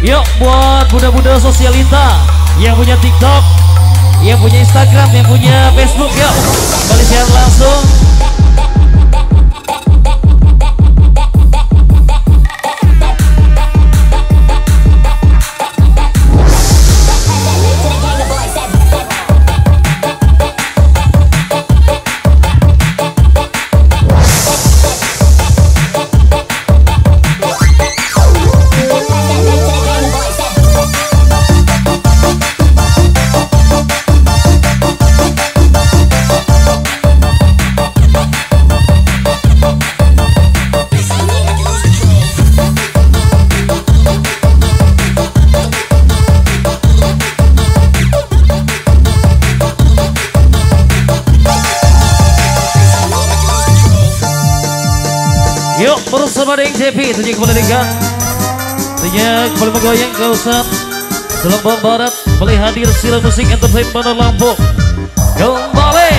Yuk buat budak-budak sosialita yang punya TikTok, yang punya Instagram, yang punya Facebook, yuk kembali share langsung. Yuk bersama dengan JP tentunya kembali dengan tentunya kembali menggoyang kawasan Jombang Barat, kembali hadir Silat Musik Entertainment Lampung kembali.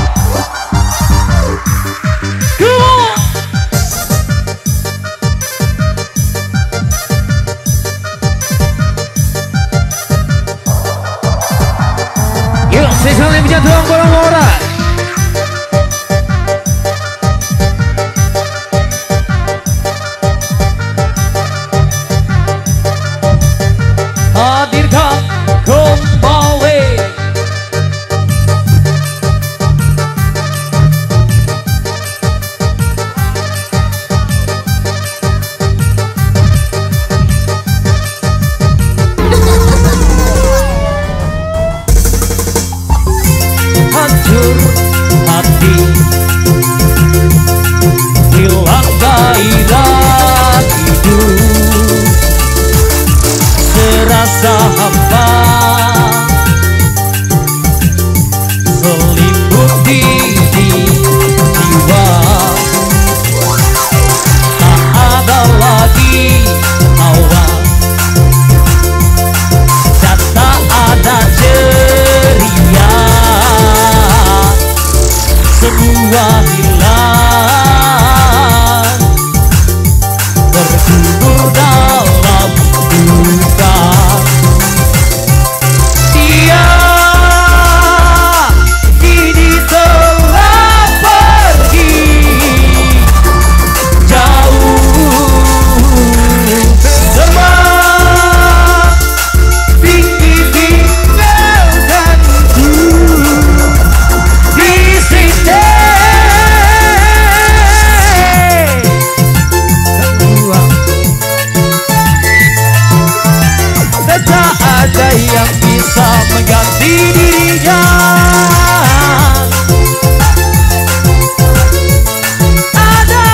Yuk sesuai punya tuang orang-orang. Hadirkan kembali hancur hati, hilang gairah hidup, serasa hampa, selimut di jiwa, tak ada lagi hawa, dan tak ada ceria, semua hilang, terkubur dalam duka. Dia kini telah pergi jauh, terbang tinggi tinggalkanku di sini. Tak ada yang bisa mengganti dirinya. Ada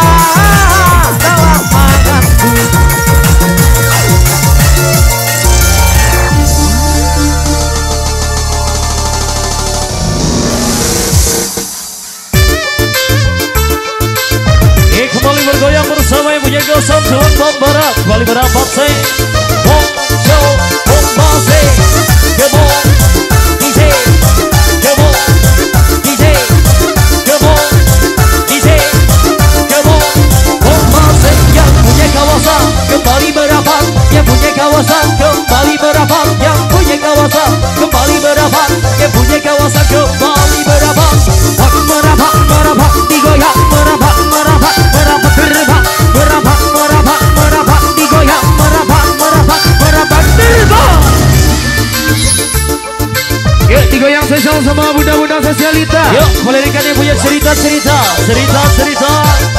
dalam manganku. Kembali bergoyang bersama yang punya kawasan Jombang Barat, kembali berapat saya. Yang punya kawasan kembali berapat, yang punya kawasan kembali berapat, yang punya kawasan kembali berapat, merapat, merapat, digoyang, merapat, merapat, merapat, terbang, merapat, merapat, merapat, digoyang, merapat, merapat, merapat, terbang. Yuk digoyang spesial sama budak-budak sosialita. Yuk melirikan yang punya cerita-cerita, cerita-cerita.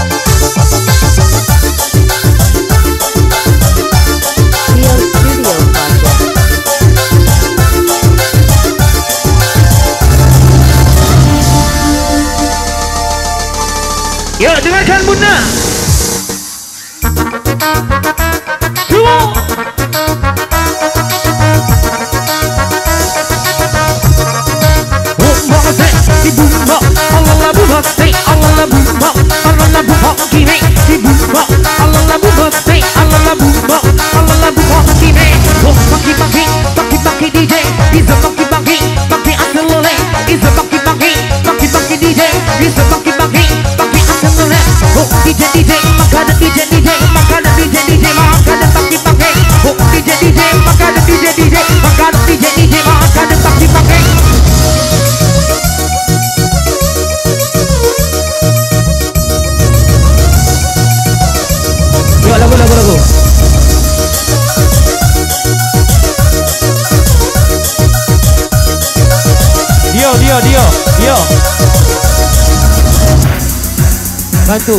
Yuk dengarkan Bunda. DJ, DJ, maka ada DJ, DJ, maka ada DJ, maka ada pagi-pagi. DJ, bantu.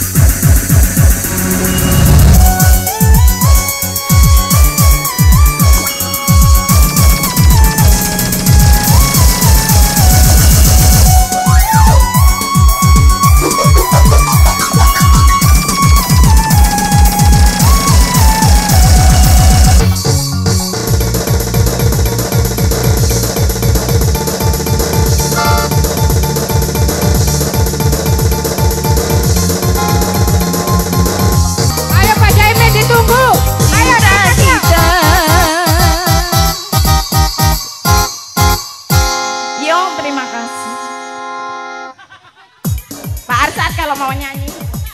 Kalau mau nyanyi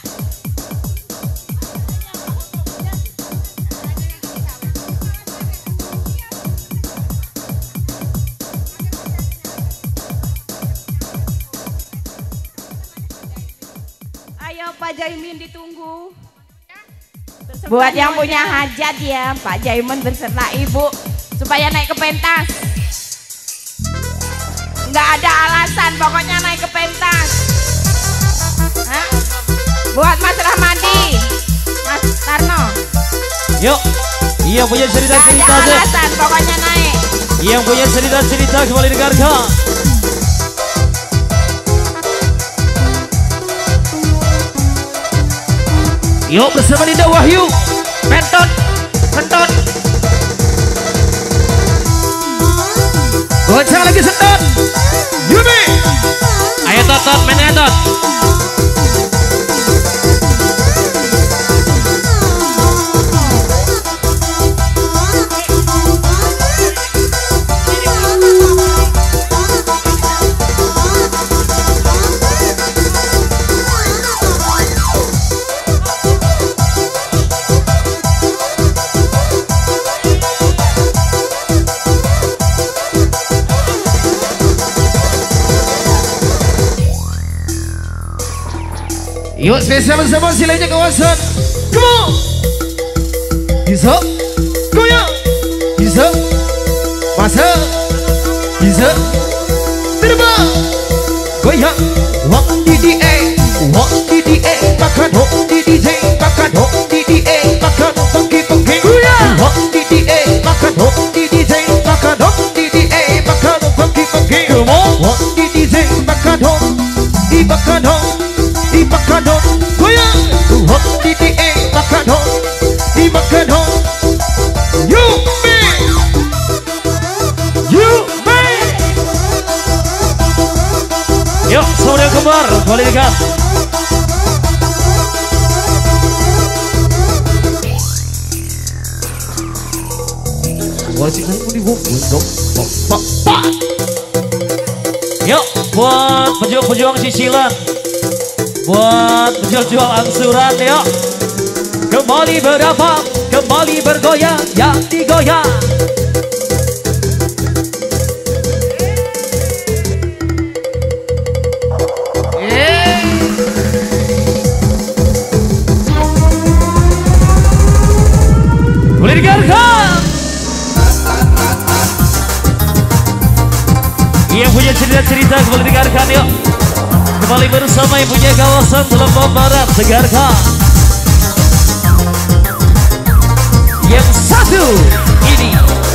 ayo Pak Jaimin ditunggu. Buat yang punya hajat ya Pak Jaimin berserta Ibu supaya naik ke pentas. Nggak ada alasan pokoknya naik ke pentas. Hah? Buat Mas Rahmadi, Mas Tarno. Yuk, yang punya cerita-cerita ada alasan, pokoknya naik. Yang punya cerita-cerita kembali dengarkan. Yuk bersama Dinda Wahyu, pentot, pentot. Goncang lagi sentot. Yumi. Ayo tot, main tot. Yuk spesial bersama si lainnya kawasan. Come on. Bisa. Goyang. Bisa. Masa. Bisa. Terbang. Goyang. Wak DDA. Wak DDA. Makan hok DJ. Makan hok DDA. Makan pengki-pengki. Goyang. Wak DDA. Makan hok DJ. Makan hok DDA. Makan pengki-pengki. Come on. Wak DJ. Makan hok. Makan hok. Makan ho, goyang, ho, DDA, makan ho, makan ho, you me, yuk, saudara kembar, boleh dekat. Yuk, buat pejuang-pejuang sisilan. Buat penjual angsuran yuk kembali berapa kembali bergoyang yang digoyang. Boleh dengarkan. Yang punya cerita-cerita boleh dengarkan yuk. Kembali bersama yang punya kawasan Lombok Barat, dengarkan. Yang satu ini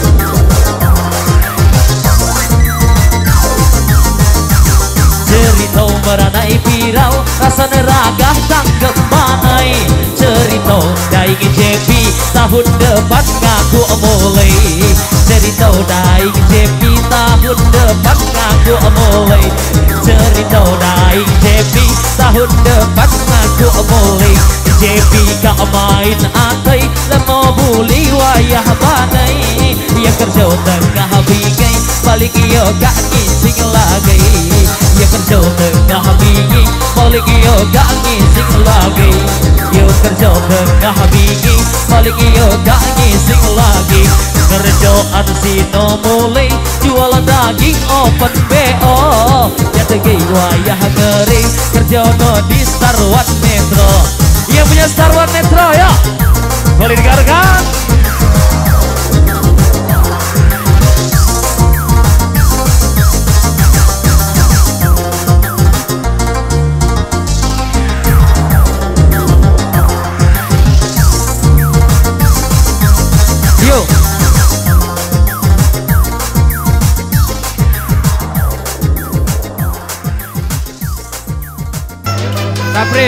cerita meranai viral, rasa neragah tangkep manai. Cerita daing JP tahun depan ngaku mulai. Cerita daing JP tahun depan ngaku mulai. Cerita daing JP tahun depan ngaku mulai. JP kak main atai lemo buli wayah banai. Yang kerja tengah bingai balik iyo gak ngising lagi. Yang kerja tengah bingai balik iyo gak ngising lagi. Yang kerja tengah bingai balik iyo gak ngising lagi. Kerjaan sino mulai jualan daging open BO. Jategi wayah ngeri kerja no di Star One Metro. Yang punya Star One Metro ya boleh dengarkan.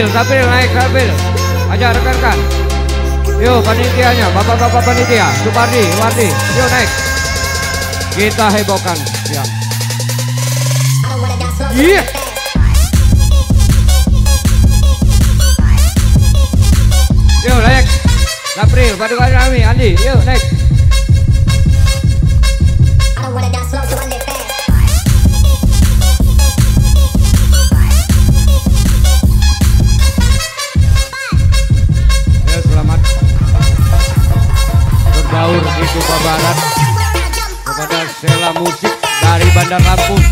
Sabril naik Sabril. Aja rekan-rekan. Yuk panitianya, bapak-bapak panitia, Supardi, Wardi, yuk naik. Kita hebohkan siang. Iya. Yuk naik. Sabril, Paduka Rami, Andi, yuk naik. Ya selamat berbaur di Tuba Barat kepada Sela Musik dari Bandar Lampung.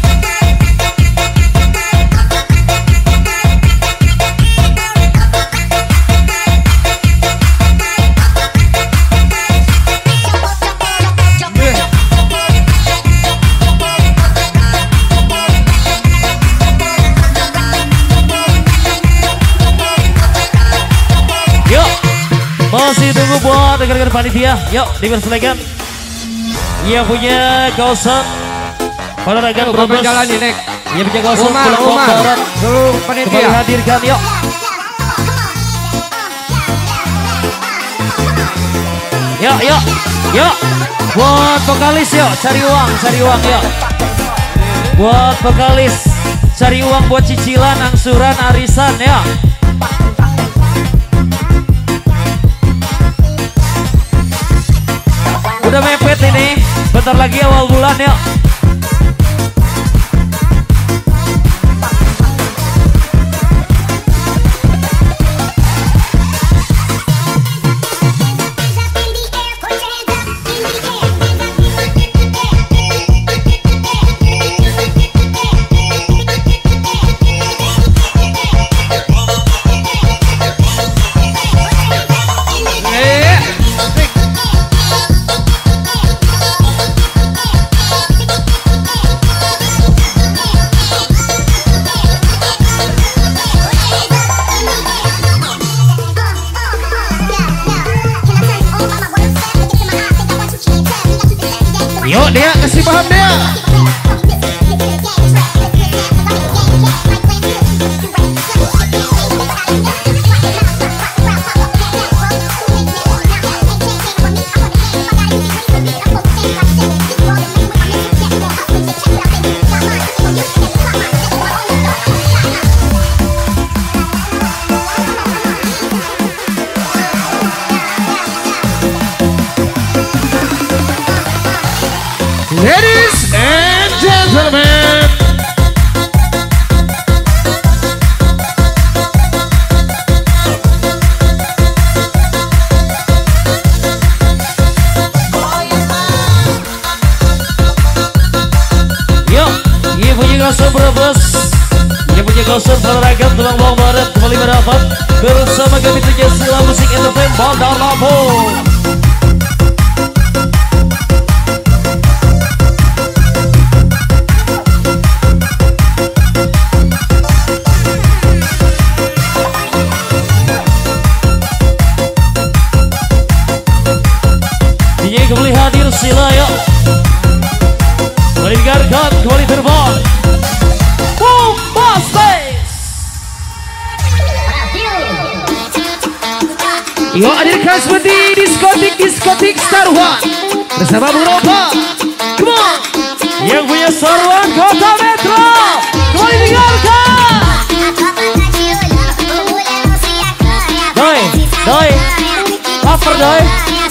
Masih tunggu buat rekan-rekan panitia. Yuk dipersilakan. Yang punya kawasan Panaragan Brebes. Jalan ini, Nek. Yang punya kawasan Pulau Barat. Seluruh panitia. Kembali hadirkan yuk. Yuk. Buat vokalis yuk, cari uang yuk. Buat vokalis cari uang buat cicilan, angsuran, arisan ya. Udah mepet ini, bentar lagi awal bulan yuk. Yuk dia, kasih paham dia. Ladies and gentlemen, yuk, ini punya kawasan Brebes, ini punya kawasan Panaragan Tulang Bawang Barat kembali merapat bersama kami tujuh Sela Musik Entertain Bandar Lampung. Kembali hadir Sila yuk. Kembali digarkan, kembali terbang. Bombastis. Yuk hadirkan seperti diskotik Star One bersama Bung Ropa. Come on. Yang punya Star One Kota Metro kembali digarkan. Doi, lapar doi.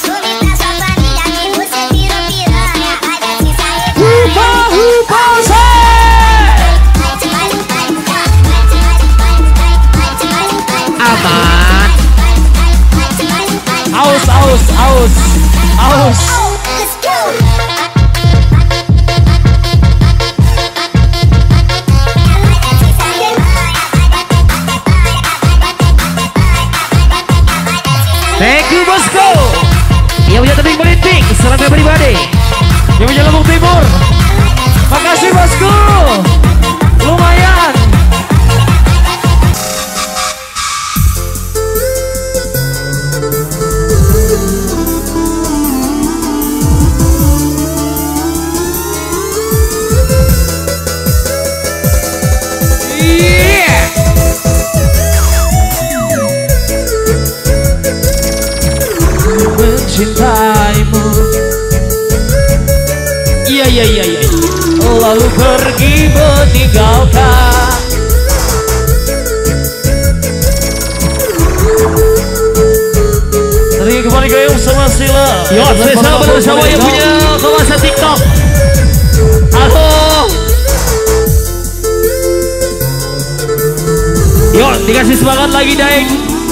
Aman. Aus. Thank you bosku. Yang punya tebing politik, serangga pribadi. Yang punya Lombok Timur. Makasih bosku. Lumayan. mencintaimu. Iya. Lalu pergi meninggalkan. Tadi kembali ke Yung sama Sila. Yo, spesial bersama yang punya kawasan TikTok. Halo. Yo, dikasih semangat lagi, Daeng.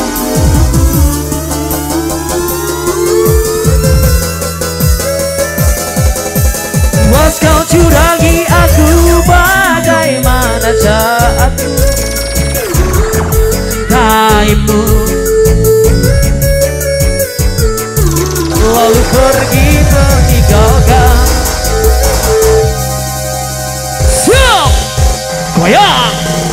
Was kau curangi aku, bagaimana saatku cintaimu. Lalu pergi meninggalkan. Siap. Goyang.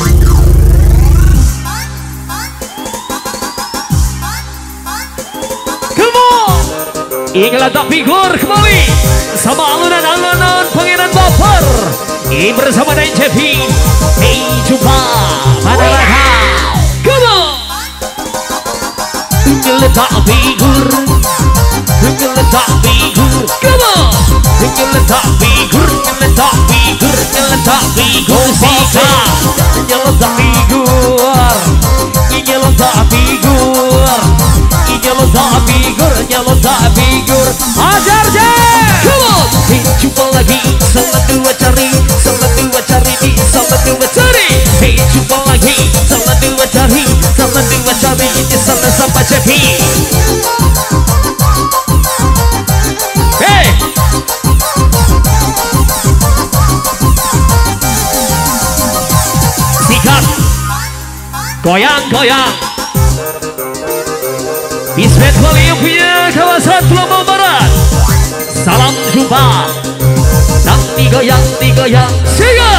Come on. Ingat tak figur kembali sama alunan-alunan Pangeran Baper. Ini bersama dengan Cepi. Hey, jumpa pada raka. Come on. Letak figur. Letak figur. Come on. Letak figur. Letak figur. Letak figur. Sisa. Letak figur. Letak figur. Letak figur. Letak figur. Ajar je. Come on. Jumpa lagi. Sama dua cari. Sama dua cari. Sama dua cari. Hey, jumpa lagi. Sama dua cari. Sama dua cari. Sama sampai Cepi. Hey. Sikat. Goyang. Bismet Bali yang punya kawasan Pulau Barat. Salam jumpa. Dan digoyang. Sehingga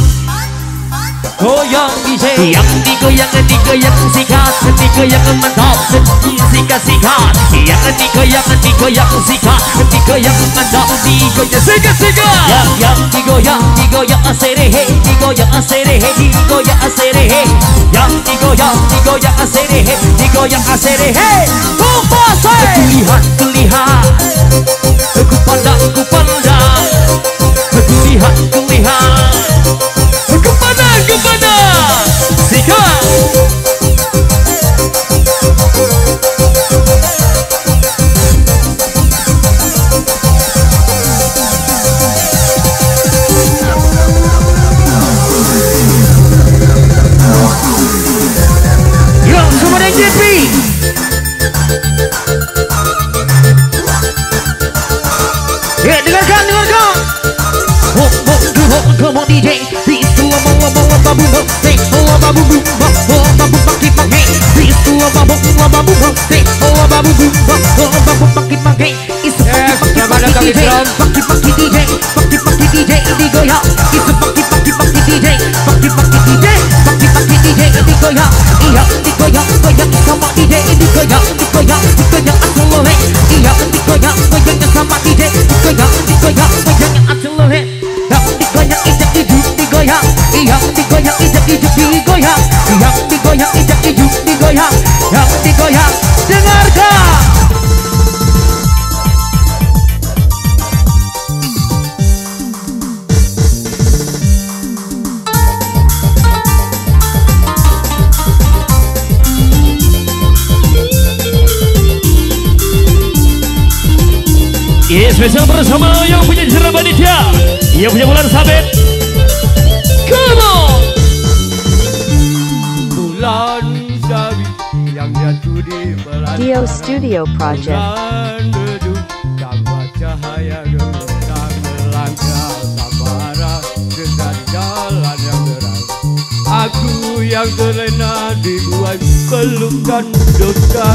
Goyang DJ. yang digoyang sikat. Digoyang mantap. Sikat. Yang digoyang sikat. Digoyang mantap. Digoyang sikat. Yang digoyang aserehe. Digoyang aserehe. Digoyang aserehe. Yang digoyang aserehe. Digoyang aserehe. Kumpase. Kulihat. Ku pandang. Kulihat. Ku pandang. Sikat. Yo, semua dengan JP. Ya, dengarkan. Come on DJ. Peace to a mama babu hey. Oh babu paki paki. Peace to a babu hey. Oh babu paki paki. It's paki DJ. Paki DJ digoyang. It's paki DJ. Paki DJ. Digoyang. Iya digoyang sama DJ digoyang asalole. Iya digoyang sama DJ digoyang asalole. Digoyang ijak ijuk digoyang. Iya digoyang ijak ijuk digoyang. Iya digoyang ijak ijuk digoyang. Yang digoyang dengarkan. Ini spesial bersama yang punya cerah panitia, yang punya bulan sabit. Come on. Bulan sabit yang jatuh di belantara. Dio Studio Project. Bulan redup tanpa cahaya gelisah melangkah sabara dengan jalan yang terang. Aku yang terlena dibuat pelukan dosa.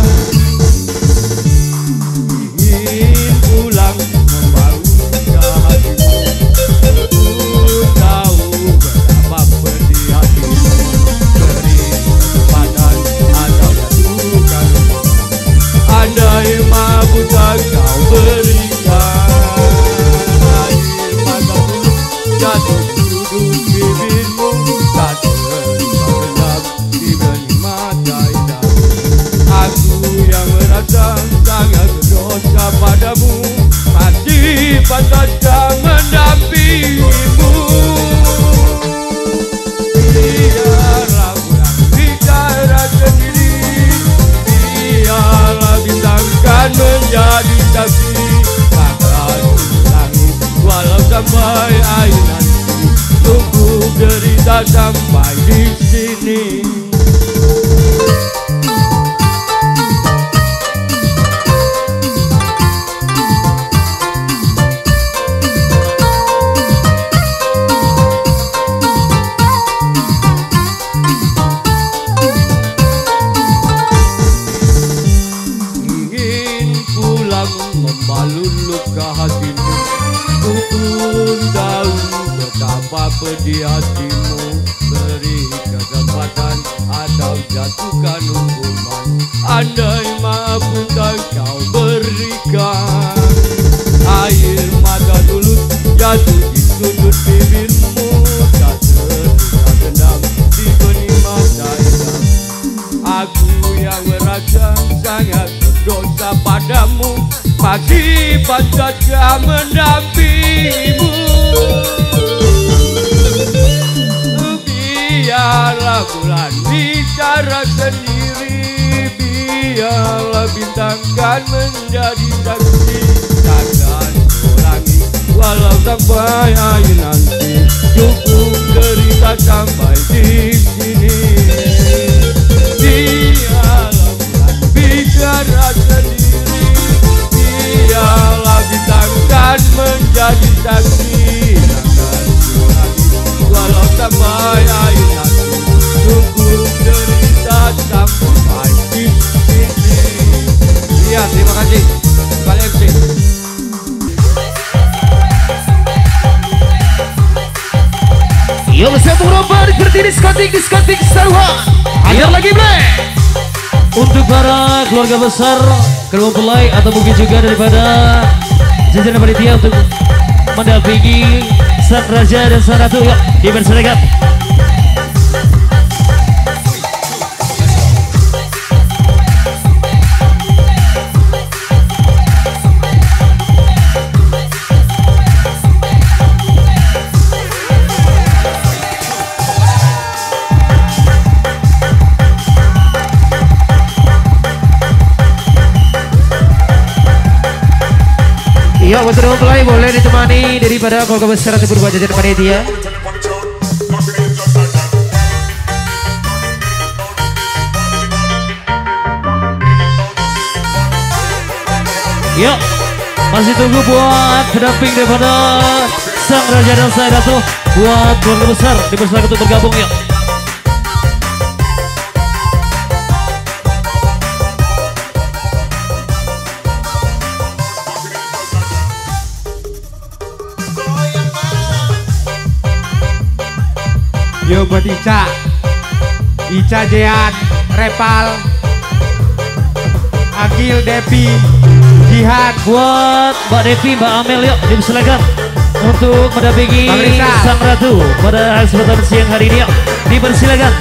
Ingin pulang membawa hatimu. Ku tahu betapa pedih hatimu. Beri kesempatan atau jatuhkan. Andai mampu tak kau berikan. Air matamu jatuh duduk bibirmu. Tak terbenam di benih mata indah. Aku yang merasa sangat berdosa andai mampu tak kau berikan. Air mata tulus jatuh di sudut bibirmu, tak terluka dendam di benih mata hitam. Aku yang merasa sangat berdosa padamu, masih pantaskah mendampingimu? Biarlah bulan bicara sendiri, biarlah bintang kan menjadi saksi. Takkan ulangi walau sampai akhir nanti, cukup cerita sampai di sini. Biarlah bulan bicara sendiri, biarlah bintang kan menjadi saksi. Takkan ulangi walau sampai akhir nanti, cukup cerita sampai di sini. Iya, terima kasih Pak MC. Yo, bersatu romba seperti diskotik Sarwa. Ayo lagi play. Untuk para keluarga besar, kedua mempelai atau mungkin juga daripada jajaran panitia untuk mendampingi sang raja dan sang ratu, yuk dipersilakan. Ya, untuk mempelai boleh ditemani daripada keluarga besar atau berupa jajaran panitia. Yuk, masih tunggu buat pendamping daripada sang raja dan sang ratu. Buat keluarga besar dipersilakan untuk bergabung, yuk. Yo buat Ica, Jean, Repal, Agil, Depi, Jihan. Buat Mbak Devi, Mbak Amel, yuk dipersilakan untuk mendampingi sang ratu pada kesempatan siang hari ini, yuk dipersilakan.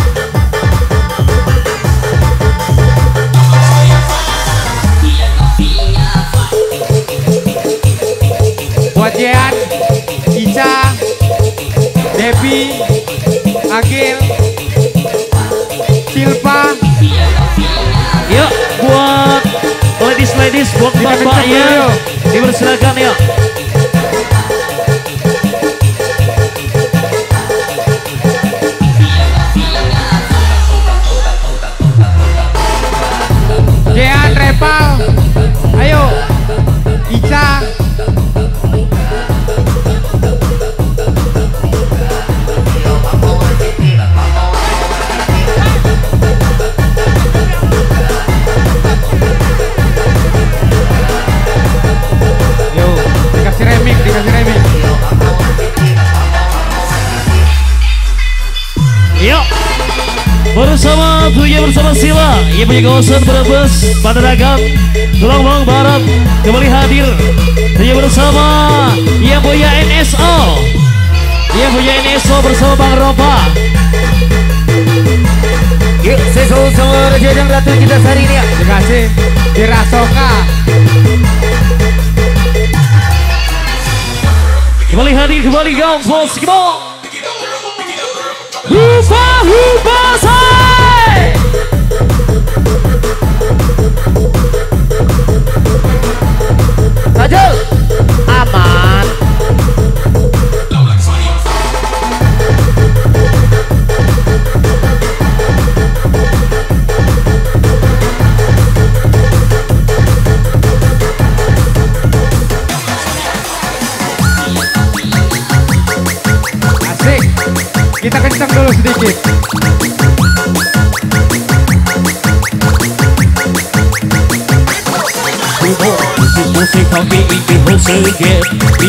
Buat Jean, Ica, Depi, Agil, Silva. Yuk buat ladies, buat bapak-bapaknya dipersilakan, yuk. Jean, Repal, ayo, Ica. Dikasih remix. Yuk bersama Buya bersama Sila, ia punya kawasan Brebes, Panaragan, Tulungagung Barat kembali hadir. Ia bersama ia punya NSO bersama Bang Ropa. Yuk, sesuai sama raja dan ratu kita hari ini, ya. Dikasih Dirasoka. Kembali hadir kembali Gampos, come on. Hupa say. Sajul aman. Asik. Kita kencang dulu sedikit. Musik kami ini berseget,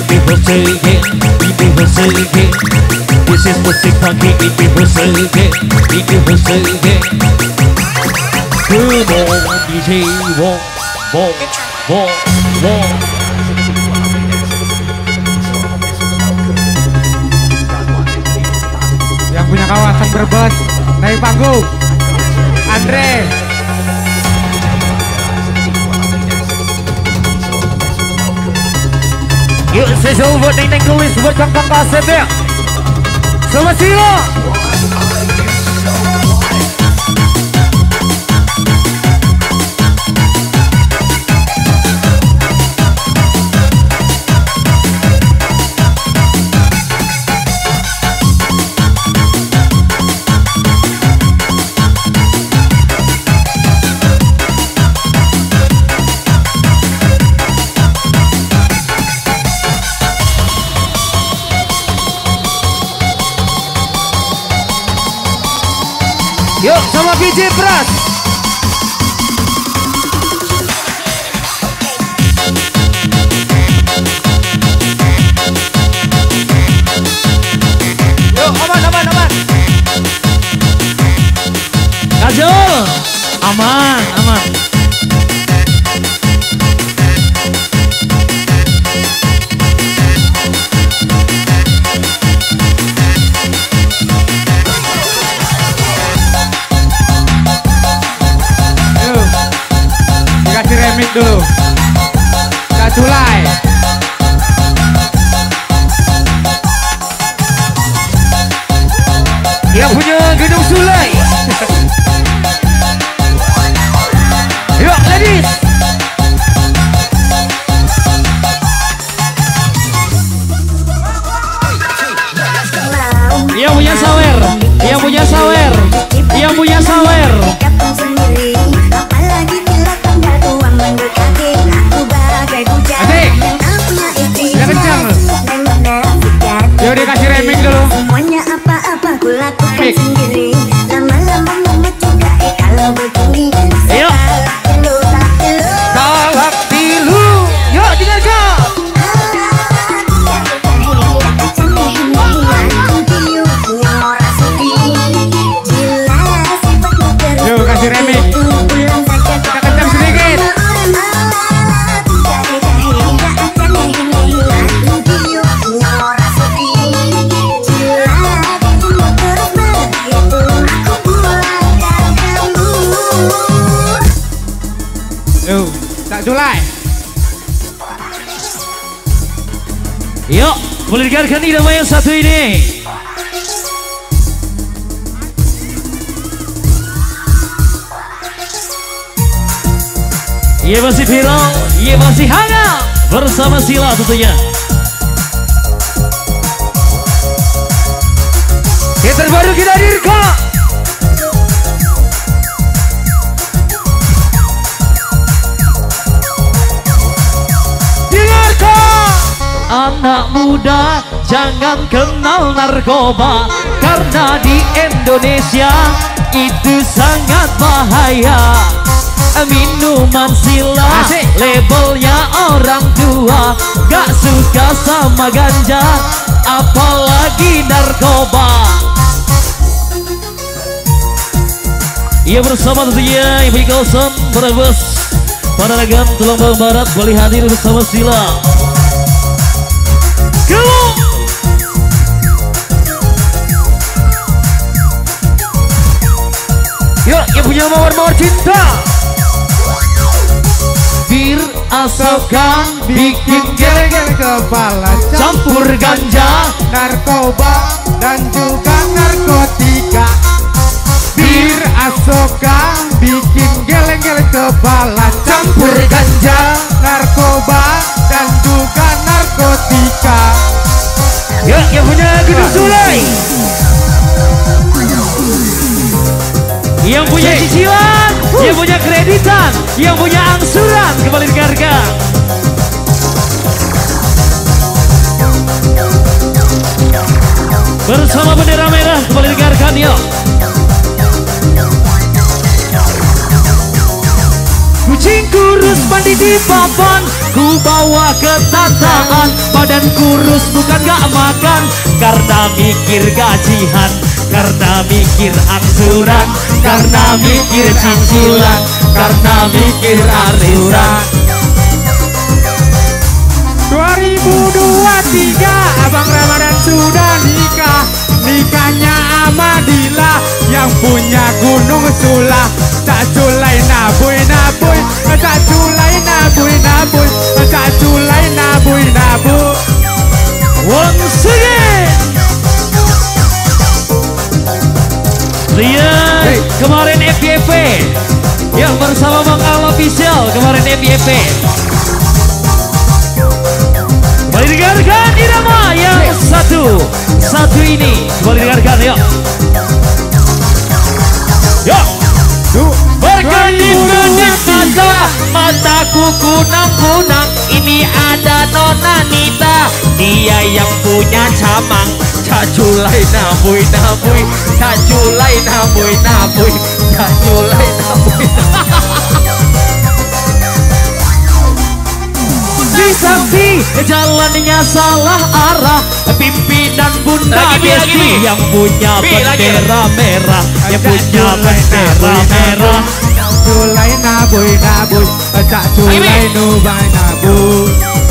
This is musik kami ini berseget, Come on, DJ Wong. Yang punya kawasan Brebes naik panggung. Andre. Yuk spesial buat Neng Kulis buat kang kaset ya. Selamat siang. Yuk sama DJ Pras. Yuk aman. Kajol. Aman. Remix dulu. Kak Culai. Yang punya Gedung Sulai. Yuk ladies. Yang punya sawer, yang punya sawer, yang punya sawer. Asik. Ya kencang. Yuk dikasih remix dulu. Semuanya apa-apa ku lakukan Mix. sendiri. Lama-lama memacu gae kalau begini. Ayo. Talak tilu. Yuk dengarkan. Yuk kasih remix. Kita kencang sedikit. Yuk, Kak Culai. Yuk, boleh dengarkan irama yang satu ini. Ia masih viral, ia masih hangat bersama Sila tentunya. Yang terbaru kita hadirkan. Dengarkan. Anak muda jangan kenal narkoba, karena di Indonesia itu sangat bahaya. Minuman sila, Asik. labelnya orang tua, gak suka sama ganja, apalagi narkoba. Ia bersama tentunya Ibu Kawasan Brebes, Panaragan, Tulung Barat, boleh hadir bersama Sila. Yuk, yang punya mawar-mawar cinta. Bir asokan bikin Geleng-geleng kepala, campur ganja, narkoba dan juga narkotika. Bir asoka bikin geleng-geleng kepala, campur ganja, narkoba dan juga narkotika. Yuk, yang punya Gedung Sulai. yang punya cicilan, yang punya kreditan, yang punya angsuran, kembali dengarkan. Bersama bendera merah, kembali dengarkan yuk. Kucing kurus mandi di papan, ku bawa ke tataan. Badan kurus bukan gak makan, karena mikir gajian, karena mikir angsuran, karena mikir cicilan, karena mikir arisan. 2023 Abang Ramadan sudah nikah. Nikahnya Amadillah yang punya Gunung Sulah. Tak culai nabuy nabuy, tak culai nabuy nabuy, tak culai nabuy nabuy. Once again Rian kemarin FYP yang bersama Bang Al Official kemarin FYP. Kembali dengarkan irama yang satu ini. Kembali dengarkan yuk. Yuk. Berkedip-kedip mataku kunang-kunang. Ini ada Nona Nita, dia yang punya camang. Caculai nabuy-nabuy, caculai nabuy-nabuy, caculai nabuy. Di samping jalannya salah arah, pimpinan Bunda Desi yang punya bendera merah, yang punya bendera merah. Culai nabuy nabuy, tak culai nubai nabuy.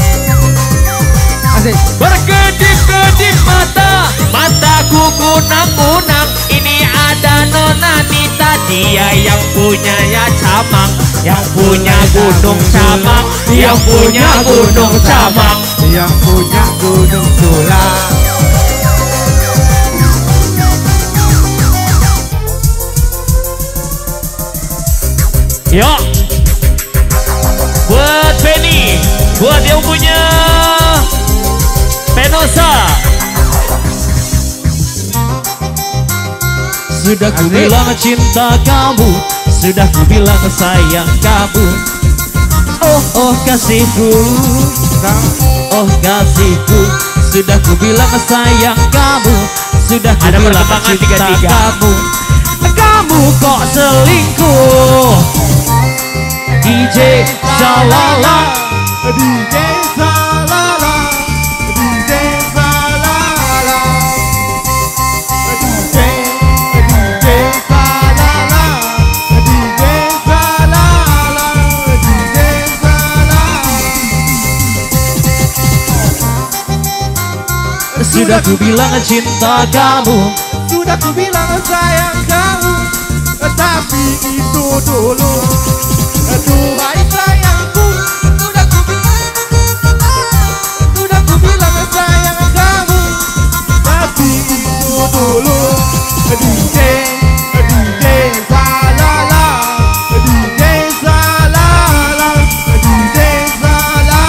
Asik. Berkedip-kedip mataku kunang-kunang. Ini ada Nona Nita, dia yang punya ya camang, yang punya gunung camang, yang punya gunung camang, yang punya Gunung Sulah. Yo, buat Penny, buat yang punya Penosa. Sudah ku bilang cinta kamu, sudah ku bilang sayang kamu. Oh oh kasihku, oh kasihku, sudah ku bilang sayang kamu, sudah ku bilang cinta kamu. Kamu kok selingkuh? DJ Salala, DJ Salala, DJ Salala, DJ Salala, DJ Salala, DJ Salala. sudah ku bilang cinta kamu, sudah ku bilang sayang kamu, tapi itu dulu. Duhai sayangku, sudah ku bilang sayang kamu, tapi itu dulu. DJ Salala, DJ Salala, DJ Salala.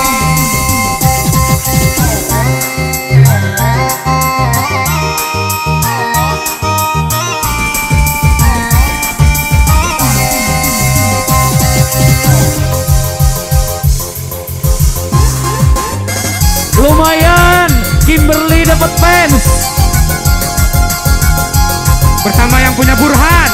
Lumayan, Kimberly dapat fans bersama yang punya Burhan.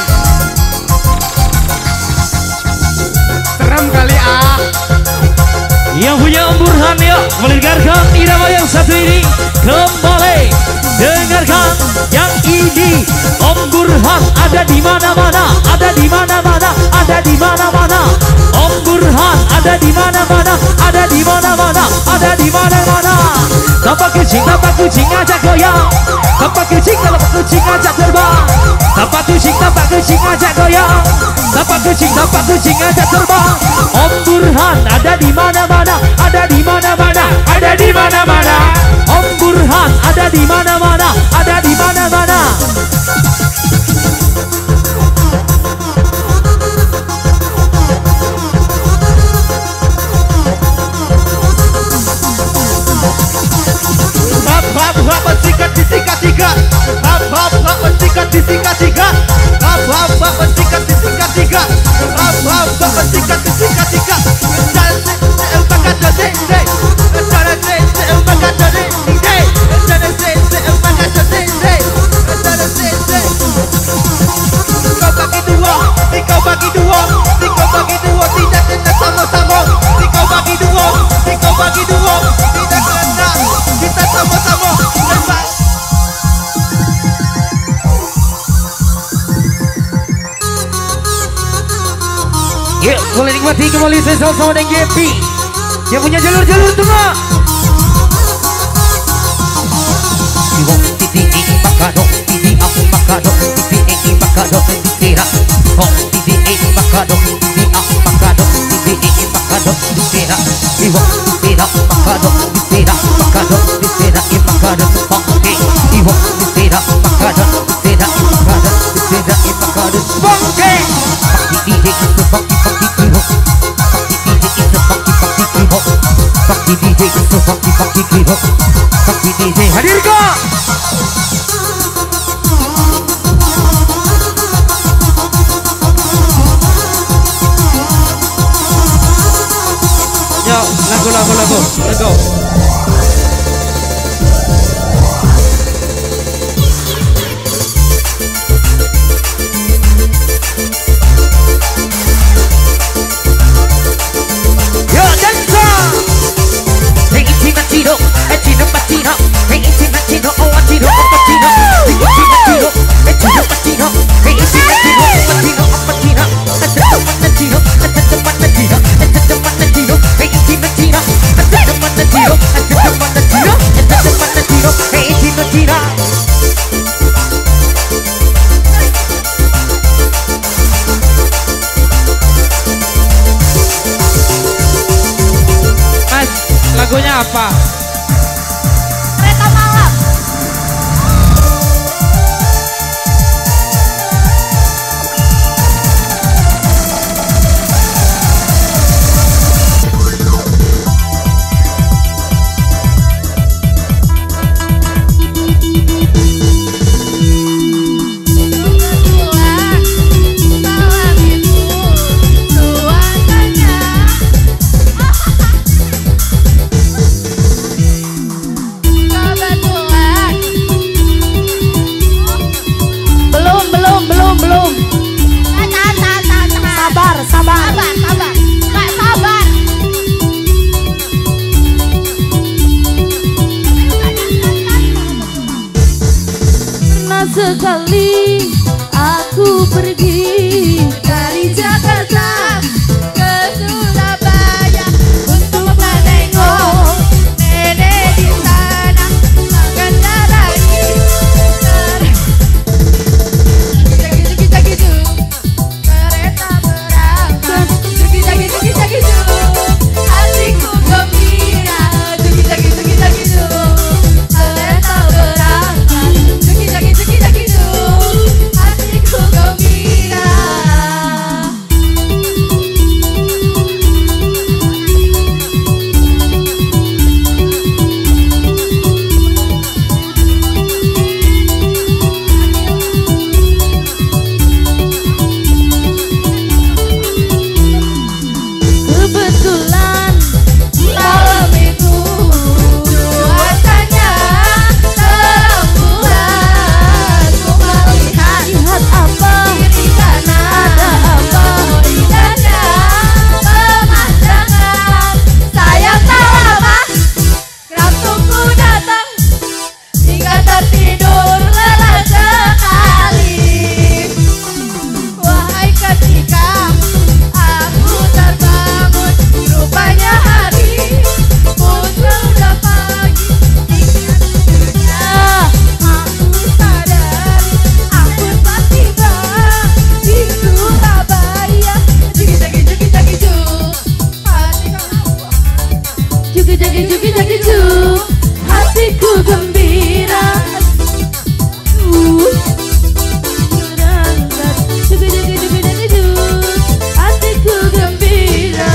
Serem kali ah. yang punya Om Burhan. Yuk kembali dengarkan irama yang satu ini. Kembali dengarkan yang ini. Om Burhan ada di mana-mana, ada di mana-mana, ada di mana-mana. Om Burhan ada di mana-mana, ada di mana-mana, ada di mana-mana. Tampak kucing ajak goyang, tampak kucing ajak terbang, tampak kucing ajak goyang, tampak kucing ajak terbang. Om Burhan ada di mana-mana, ada di mana-mana, ada di mana-mana. Om Burhan ada di mana-mana, ada di mana-mana. Sikat-sikat, sikat-sikat, sikat-sikat, sikat-sikat. Yuk, boleh nikmati kembali sesal sama dengan Gepi yang punya jalur-jalur tengah. Iwong titi ini makadong, titi aku makadong, titi ini makadong, titi rak. Hong titi ini makadong, titi aku makadong, titi ini makadong, titi rak. Iwong titi rak makadong, titi rak makadong, titi rak ini makadong, bangke. Iwong titi rak makadong, titi rak makadong, titi rak ini makadong, bangke. Pakti DJ itu pakti kibo, pakti DJ itu pakti kibo, pakti DJ itu pakti kibo, pakti DJ hadir kok. Yo, lagu, let's go. Mas, lagunya apa? Kereta malam. Sekali aku pergi dari Jakarta ke Surabaya untuk menengok nenek di sana mengendarai gitu kereta berangkat gitu hatiku gembira gitu kereta berangkat gitu hatiku gembira. Kebetulan malam itu cuacanya terang bulan, ku melihat apa kiri kanan, ada apa indahnya pemandangan. Sayang tak lama ratuku datang hingga tertidur lelah sekali. Wahai ketika aku terbangun, rupanya hari pun sudah pagi. Ingat aku sadari aku telah tiba di Surabaya. Hatiku gembira. Hatiku gembira.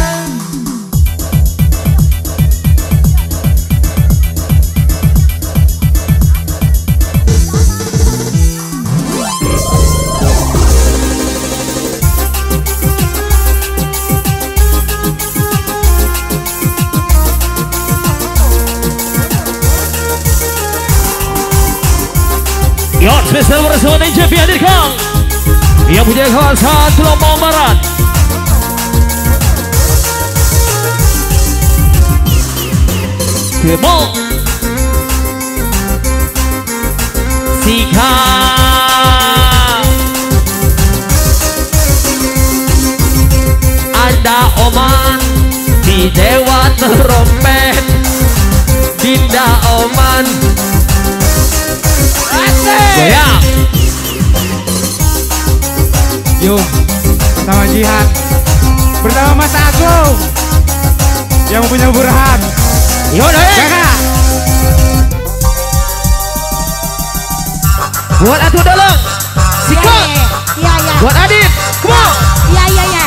Yon spesial bersama NJP hadirkan yang punya kawasan Lombok Barat. Kemo Sika Dinda Oman, di Dewa Terompet, Dinda Oman. Goyang. Yuk, sama Jihad bersama Mas Agung yang punya Burhan. Yuk, Kakak. buat Atu Dolong, Siko, Iya, iya. buat Adit, come on. Iya, iya, iya.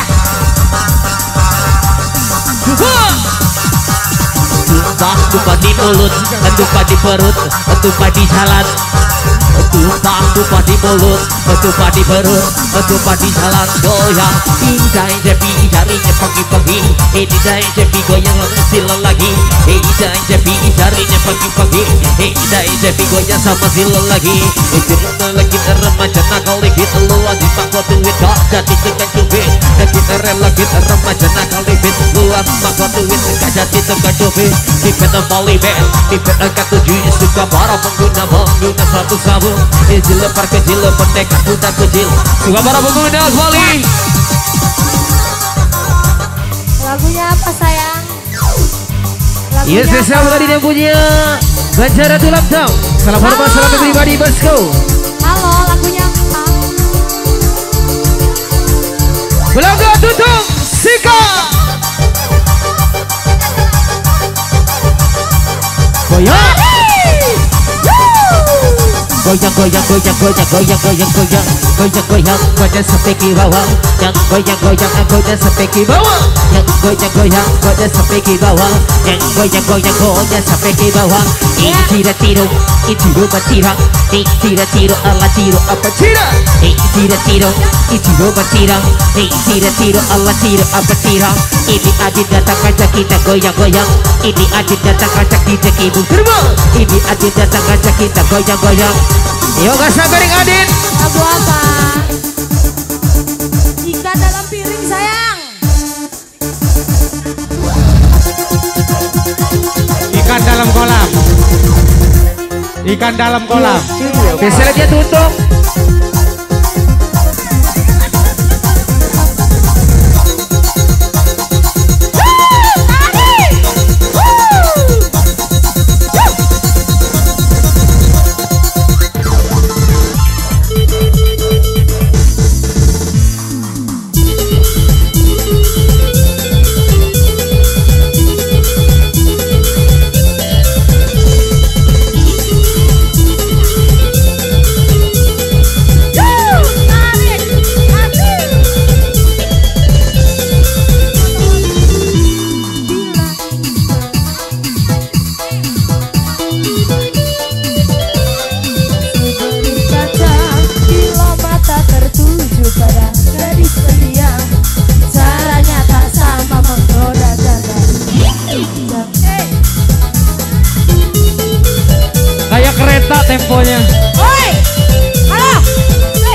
Tumpah di mulut, tumpah di perut, tumpah di jalan. Tumpah di mulut, tumpah di perut, tumpah di jalan. Goyang, indah jepi jarinya pagi-pagi. Indah jepi goyang silang lagi. Indah jepi jarinya pagi-pagi. Indah jepi goyang sama silang lagi. Kita lagi remaja nakal dikit lu lagi pakot duit kok jadi tekan cubit. Kita lagi remaja nakal dikit lu lagi pakot duit gak jadi tekan cubit. Kita polyband, kita angkat 7 suka para pengguna satu sabun. Kecil lepar kecil pendek budak kecil suka para pengguna volley. Lagunya apa sayang? Iya, spesial tadi yang punya Banjara Tulang Town. Salam hormat, salam pribadi bosku. Halo, lagunya apa? Belangga tutung Sika. Goyang. Goyang goyang goyang goyang goyang goyang goyang goyang goyang goyang sampai ke bawah. Yang goyang goyang goyang sampai ke bawah. Yang goyang goyang goyang sampai ke bawah. Yang goyang goyang goyang sampai ke bawah. Tira tiro, tiro batira, tira tiro ala tiro apa tira. Tira tiro, tiro batira, tira tiro ala tiro apa tira. Ini adit datang ajak kita goyang goyang. Ini adit datang ajak kita kibung terbang. Ini adit datang ajak kita goyang goyang. Yo gak sabaring Adit. Lagu apa? Jika dalam piring sayang. Ikan dalam kolam. Ikan dalam kolam. Spesial dia tutung. Kayak kereta temponya. Oi. Halo. Hei.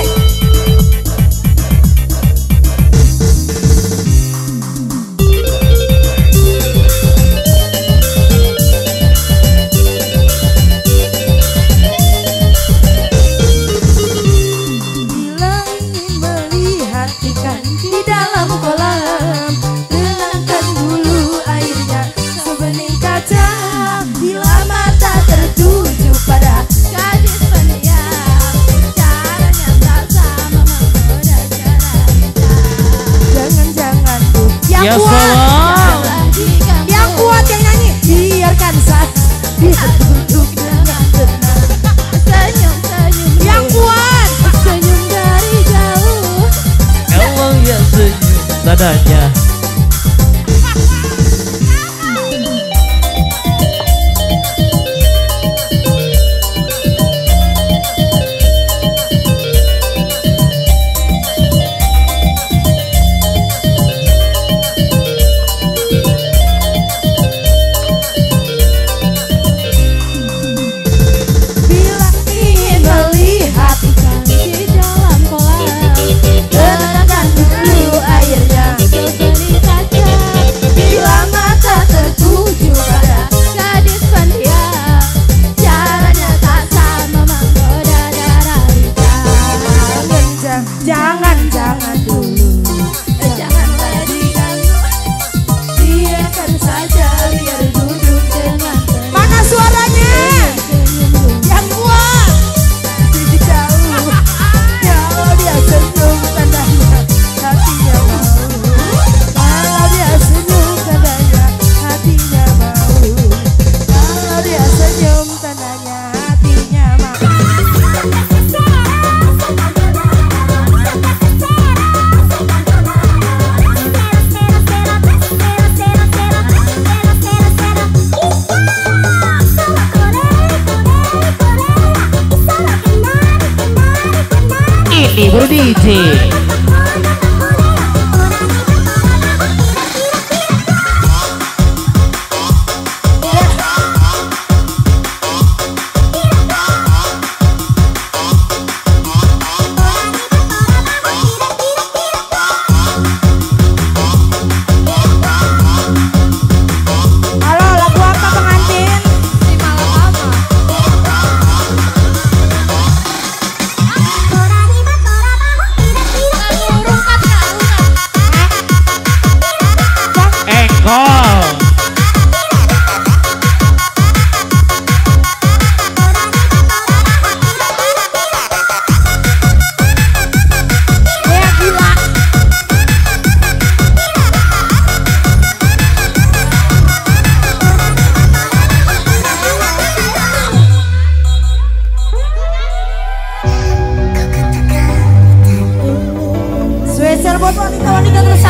Bila ingin melihat ikan di dalam kolam, tenangkan dulu airnya sebening kaca. Bila mata tertuju pada gadis pendiam, caranya tak sama menggoda cara kita. Jangan-jangan tuh yang Ya kuat, salam. yang kuat yang nyanyi. Biarkan saat dia duduk dengan tenang, senyum-senyum yang kuat, senyum dari jauh. Emang ya senyum nadanya. Bila ingin melihat ikan di dalam kolam, tenangkan dulu airnya sebening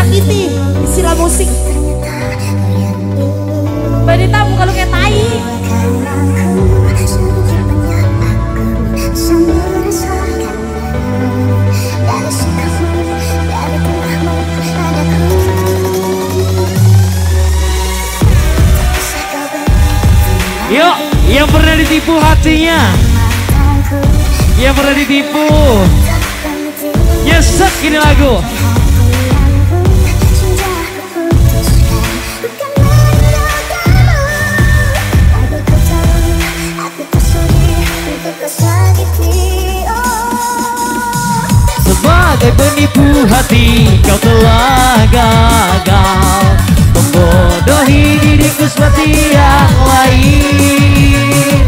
disakiti istilah musik. Badita muka lu kayak tai. Yuk, yang pernah ditipu hatinya, yang pernah ditipu, nyesek ini lagu. Sebagai penipu hati, kau telah gagal membodohi diriku seperti yang lain.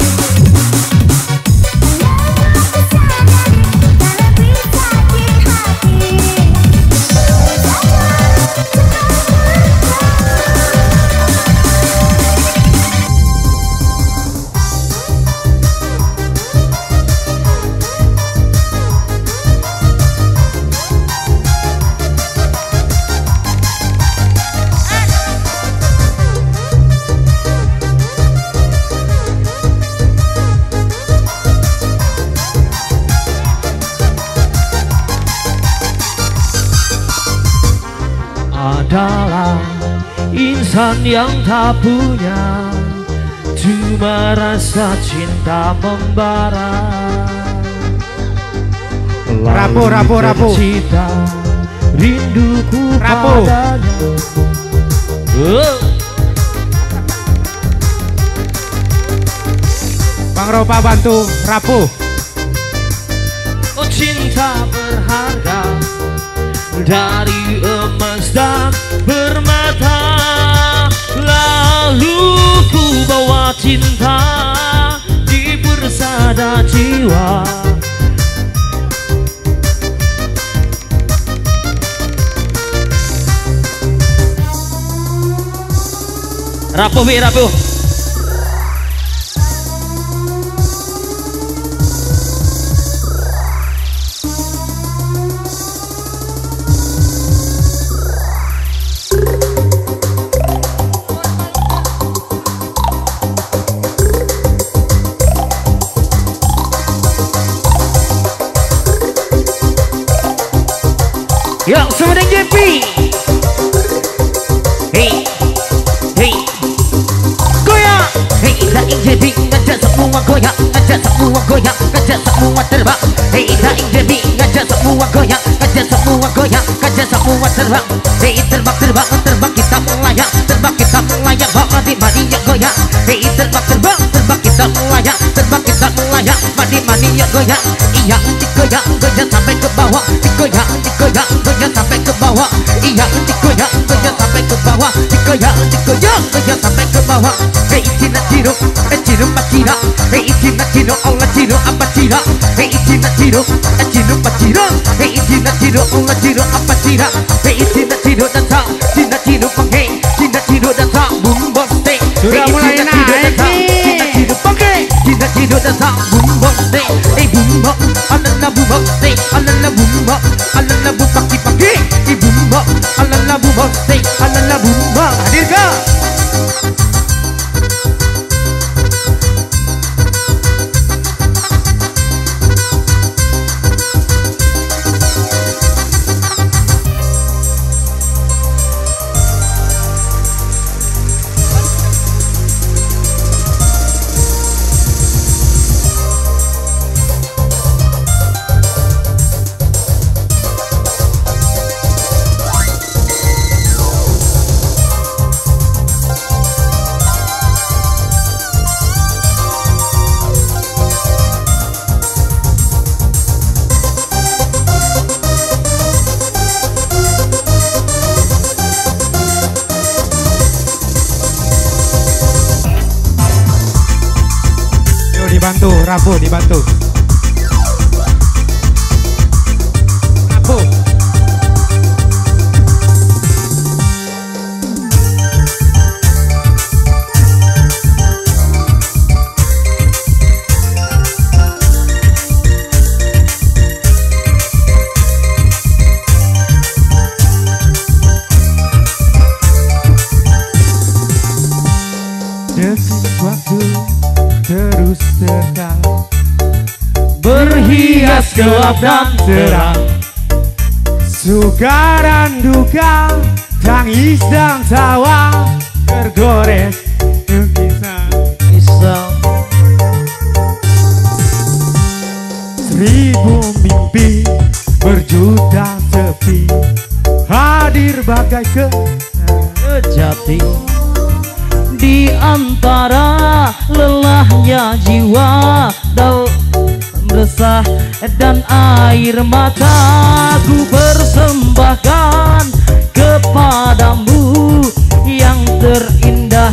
Adalah insan yang tak punya, cuma rasa cinta membara. Rapuh. Cinta rinduku Rapuh. padanya. Bang Ropa bantu rapuh. Oh cinta berharga dari emas dan permata, lalu ku bawa cinta di persada jiwa. Rapuh bi rapuh. Yuk, Sumedang JP. Hey, hey, goyang. Hey, Daing JP, ngajak semua goyang, ngajak semua goyang, ngajak semua terbang. Hey, Daing JP, ngajak semua goyang, ngajak semua goyang, ngajak semua terbang. Hey, terbang, terbang, terbang kita melayang, terbang kita melayang, mani ya goyang. Hey, terbang, terbang, terbang kita melayang, terbang kita melayang, mani ya goyang. Iya, digoyang, goyang sampai ke bawah, digoyang, digoyang, goyang sampai ke bawah. Iya, digoyang, goyang sampai ke bawah, digoyang, digoyang, goyang sampai ke bawah. Hey, Cina Ciro, Macira. Hey, Cina Ciro, Allah Ciro, apa Cira? Hey, Cina Ciro, Macira. Hey, Cina Ciro, Allah Ciro, apa Cira? Hey, Cina Ciro datang, Cina Ciro panggil, Cina Ciro datang, boom boste. Sudah mulai naik nih. Cina Ciro panggil, Cina Ciro datang, boom boste. Hey, boom bok, alala boom boste, alala boom bok, alala boom pagi, hey, boom bok, alala boom boste, alala boom bok. Hadir kah? Dibantu, rapuh, dibantu. Rapuh. halus terang, berhias gelap dan terang, suka dan duka, tangis dan tawa, tergores kisah. Seribu mimpi berjuta tepi, hadir bagai kejati. Di antara lelahnya jiwa dalam resah dan air mata, ku persembahkan kepadamu yang terindah.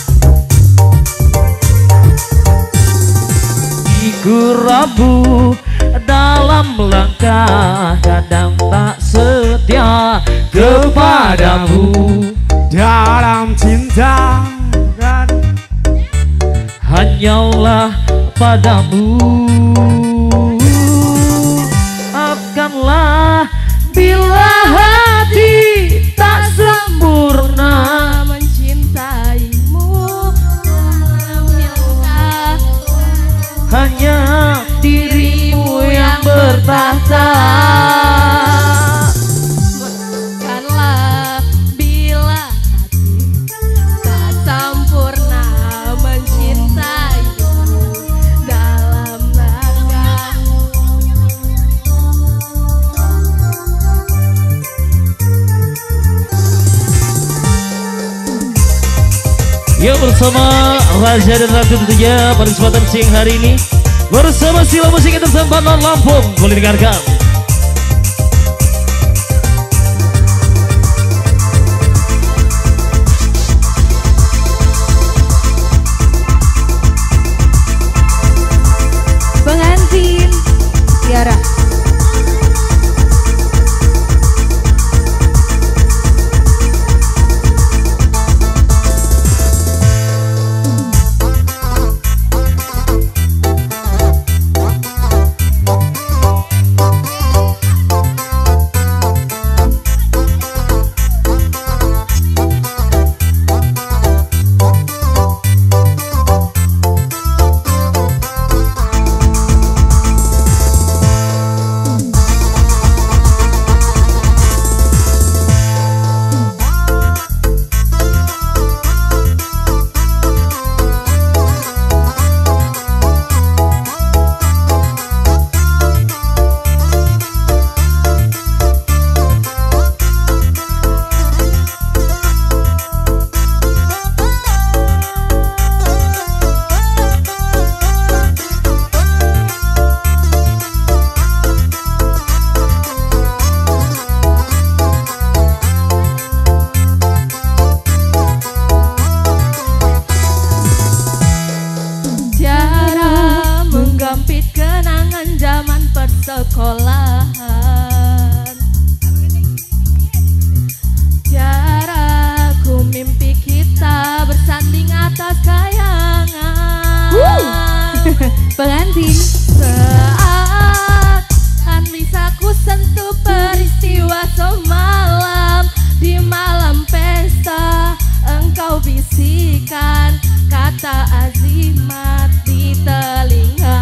Ku rapuh dalam langkah, kadang tak setia kepadamu. Dalam cinta kan hanyalah padamu. Maafkanlah bila hati tak sempurna mencintaimu, hanya dirimu yang bertahta. Maafkanlah bila hati tak sempurna mencintaimu dalam langkah. Ya, bersama Raja dan Ratu tentunya pada kesempatan siang hari ini, bersama Sila Musik Entertainment Lampung, boleh dengarkan. Pengantin Tiara. Sekolahan Tiara, ku mimpi kita bersanding atas kayangan. Pengantin seakan bisa ku sentuh peristiwa semalam. Di malam pesta engkau bisikan kata azimat di telinga.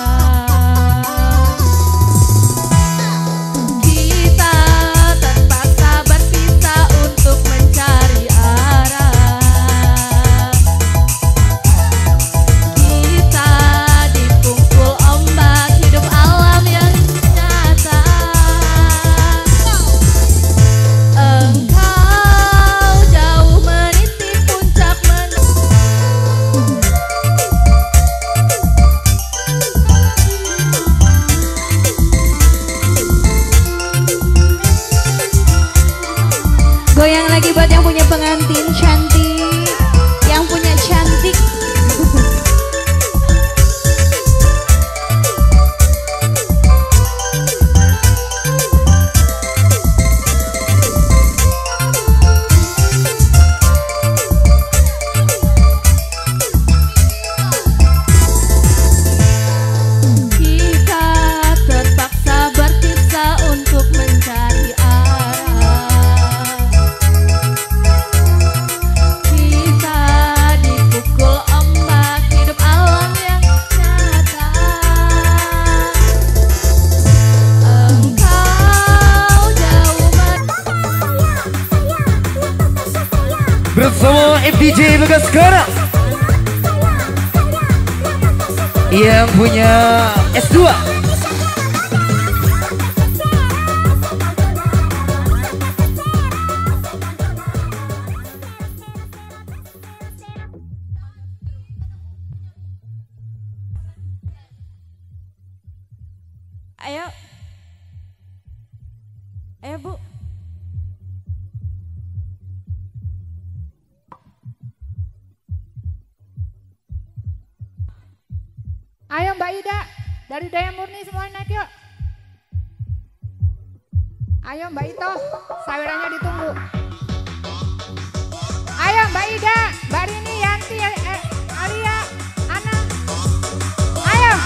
goyang lagi buat yang punya pengantin cantik, yang punya cantik. bersama FDJ Bagaskara yang punya S2. Ayo. Ayo, Bu. Ayo Mbak Ida, dari Daya Murni semuanya naik yuk. Ayo Mbak Ito, sawerannya ditunggu. Ayo Mbak Ida, Mbak Rini, Yanti, Alia, Ana. Ayo.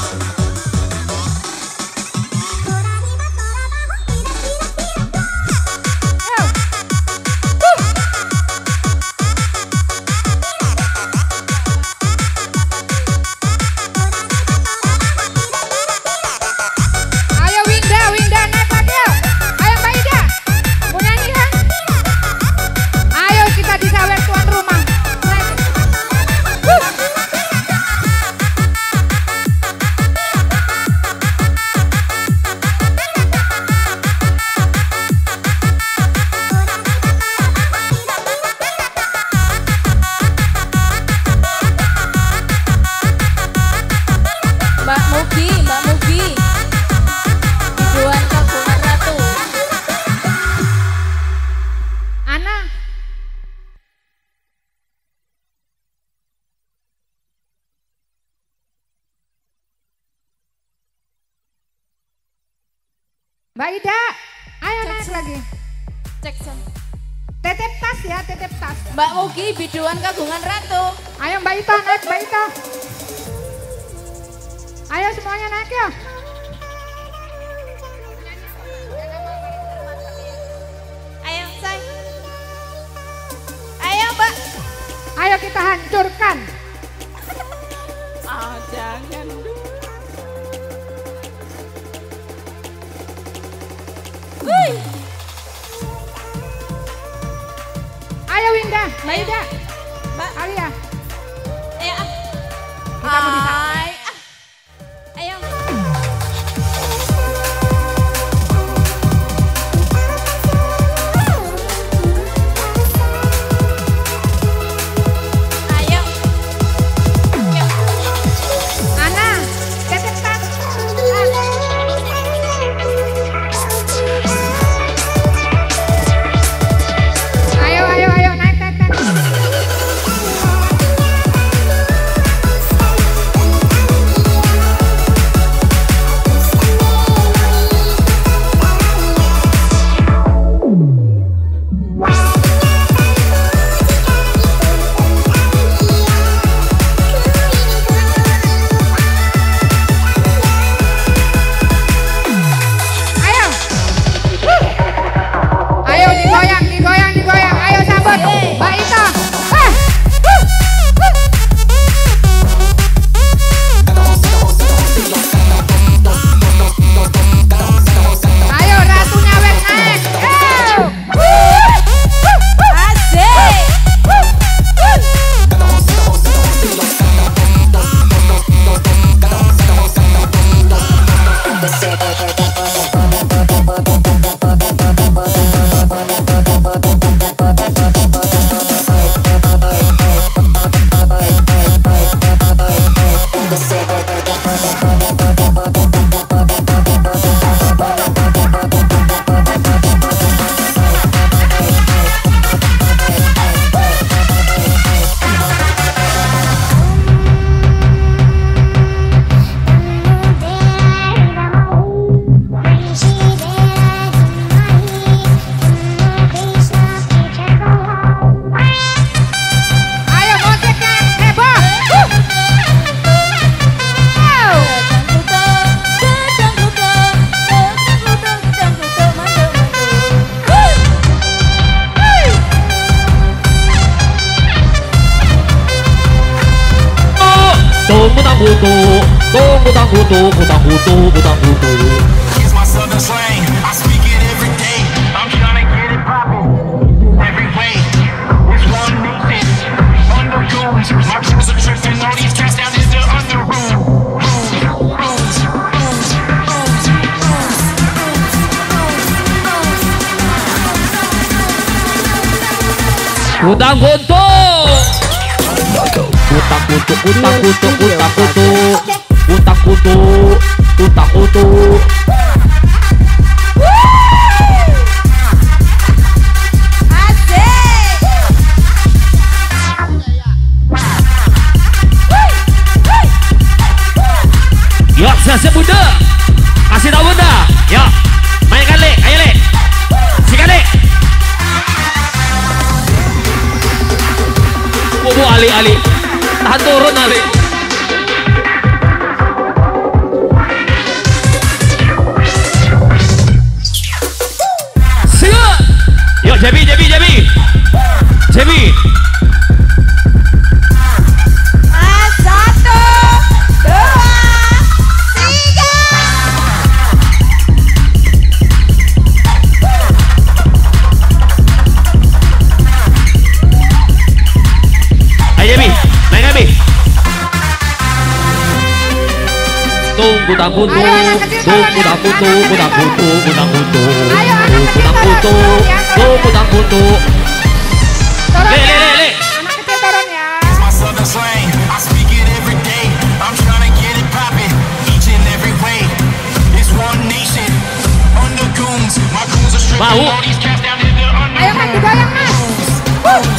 Mbak Ida, ayo naik lagi. Cek son. Tetep tas ya, tetep tas. Mbak Mugi, biduan kagungan ratu. Ayo Mbak Ita, naik Mbak Ita. Ayo semuanya naik ya. Ayo, say. Ayo, Mbak. Ayo kita hancurkan. Ah, jangan. Wih. Ayo Winda, Mbak Ida, Mbak Alia. Ayo. Kita mau disana. Ayo. Ayo. Ana, tetep tas. Ayo, naik. Ayo digoyang. Ayo sambut, Mbak Ita. Ayo ratunya wes naik. Asik. Ayo musiknya heboh. It's my southern slang. I speak it every day. I'm trying to get it poppin' every way. It's one Utang kutu. Utang kutu, utang kutu, utang kutu. Utang kutu, utang kutu. Yuk, selesai Bunda. Kasih tahu Bunda. Yuk, mainkan Le, ayo Le. Sikat Le. Bobo Ali. Tahan turun Ali. Sikat. Yuk, Jebi. Kudang kutu, Le. Anak kecil turun ya. It's my southern slang. I speak it every day. I'm trying to get it poppin', each and every way. It's one nation under goons. My goons are stripping Mau. all these cats down in the under. Ayo Mas, digoyang Mas.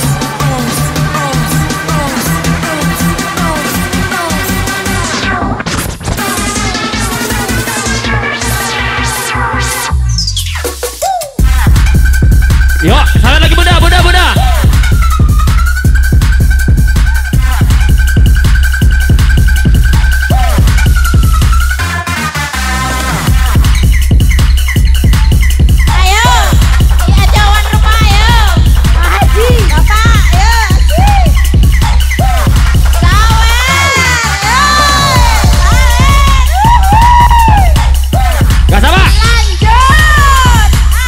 Yuk, salah lagi Bunda. Ayo, iya jauhan rumah ayo. Pak Haji, Bapak, ayo. Gak sama. Lanjut.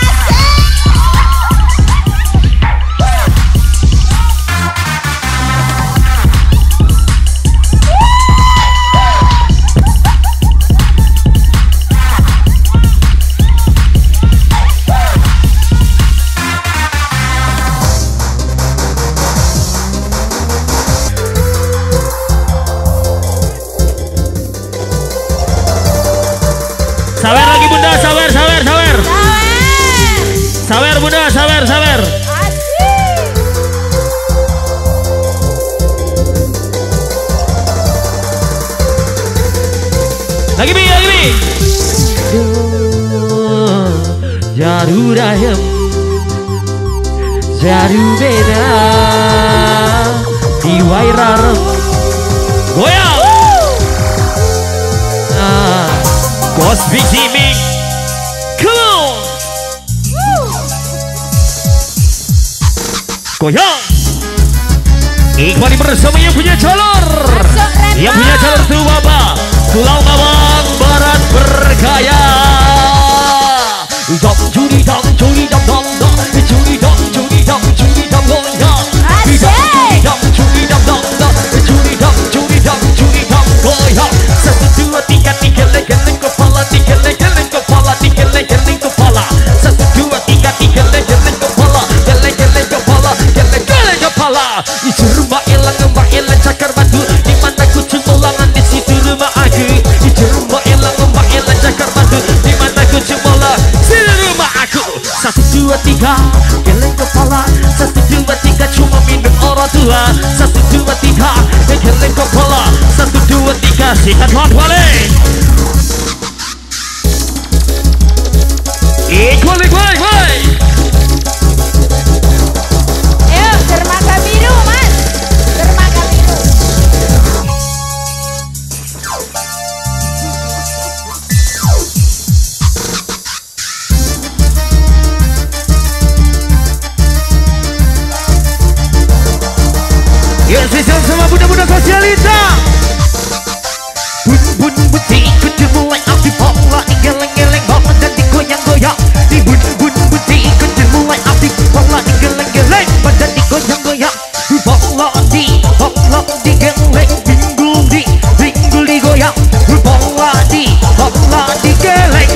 Sawer lagi Bunda, sawer. Sawer Bunda, sawer. Lagi bi. Jaru rayam, jaru beda, diwai rarem, goyang. Bos biji ming, cool. Goyang. Kembali bersama yang punya jalur. Yang punya jalur tuh Bapak Pulau Ngawang Barat Berkaya. Dom juri dom goyang. Goyang. 1, 2, 3 geleng kepala, 3 geleng kepala. 1, 2, 3 geleng kepala. Itu rumah elang cakar batu. Di mana kucing bolangan di situ rumah aku. Itu rumah elang cakar batu. Di mana kucing bola situ rumah aku. 1, 2, 3 geleng kepala. 1, 2, 3 cuma minum orang tua. 1, 2, 3 geleng kepala. 1, 2, 3 sikat balik. Balik. Ayo, dermaga biru Mas. Dermaga biru. Yuk spesial sama bunda-bunda sosialita. Bun ikut dimulai api pola. Geleng-geleng banget dan digoyang-goyang. Di bun ikut dimulai api pola. Geleng-geleng badan digoyang-goyang. Pola digeleng. Pinggul digoyang. Pola digeleng.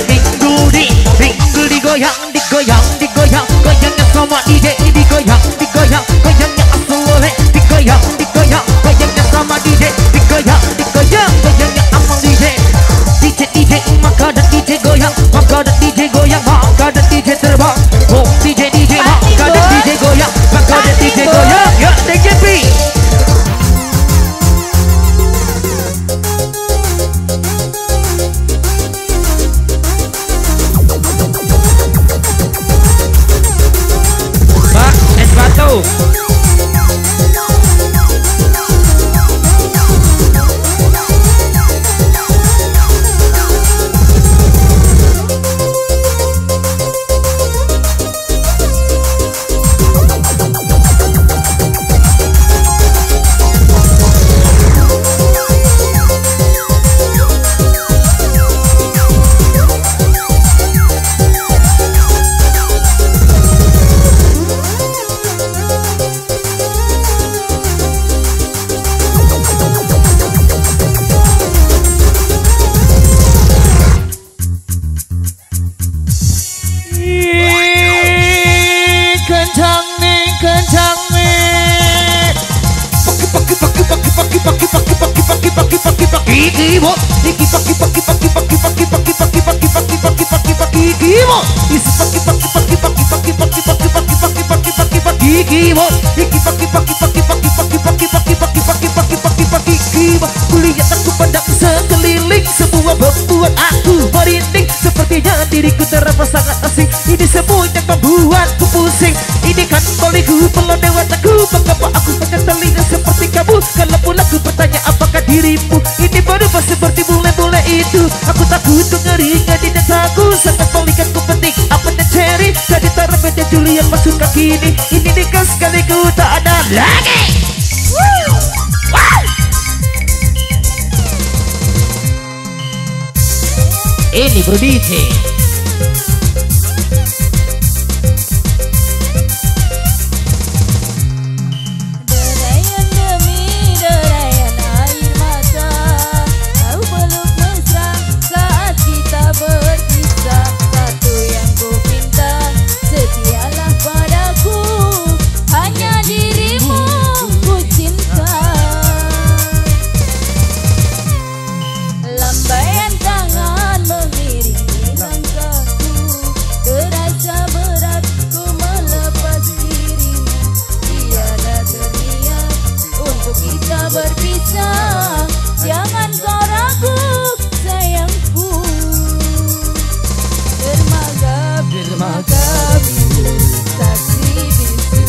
Pinggul digoyang. Goyangnya sama ide digoyang. bro. Kulihat aku pandang sekeliling, semua membuat aku merinding. Sepertinya diriku terasa sangat asing. Ini semua yang membuatku pusing. Ini kan baliku pelondeh wataku. Mengapa aku hanya terlihat seperti kamu? Kalau pula aku bertanya apakah dirimu ini berubah seperti bule-bule itu. Aku takut ngeri di desaku. Sangat pelikatku penting apa dan cherry. Jadi terapetnya Julian masuk kaki ini. Ini nikah sekali ku tak ada lagi. Ini Bro DJ. Derayan demi derayan air mata, kau peluk mesra saat kita berpisah. Satu yang ku pinta, setialah padaku, hanya dirimu ku cinta. Lambaian tangan mengiringi langkahku, terasa berat ku melepas dirimu. Tiada terniat untuk kita berpisah, jangan kau ragu sayangku. Dermaga biru, saksi bisu.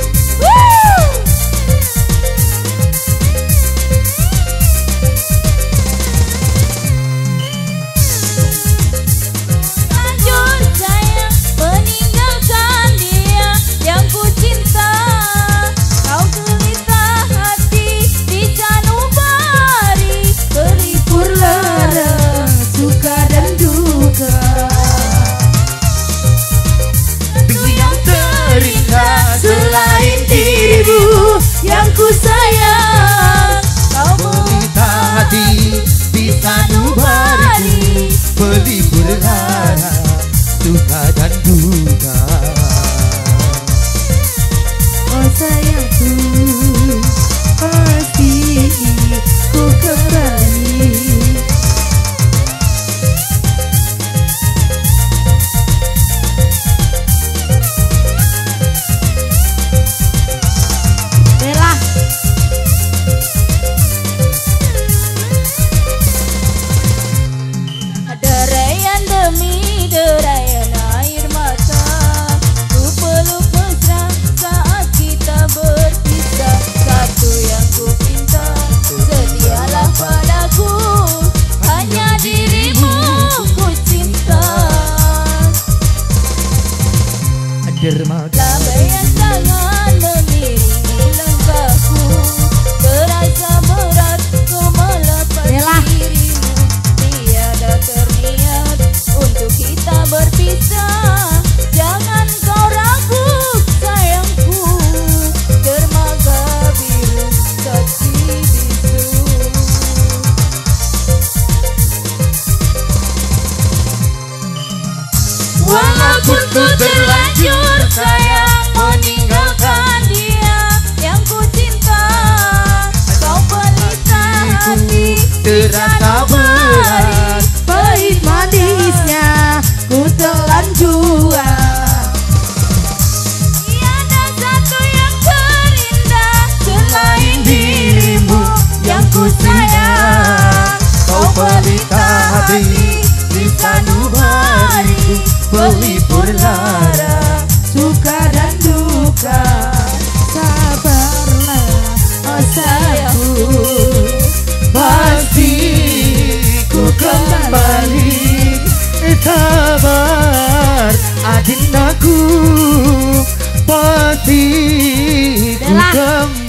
Lanjut sayang, meninggalkan dia yang ku cinta. Kau gelita hati di sanubari, berlibur lara, suka dan duka. Yang terindah selain dirimu yang ku sayang. Kau Kita hati di sanubari, berlibur lara, suka dan duka. oh sayangku, pasti ku kembali. Bella. Derayan demi derayan air mata, ku peluk mesra saat kita berpisah. Satu yang ku pinta, setia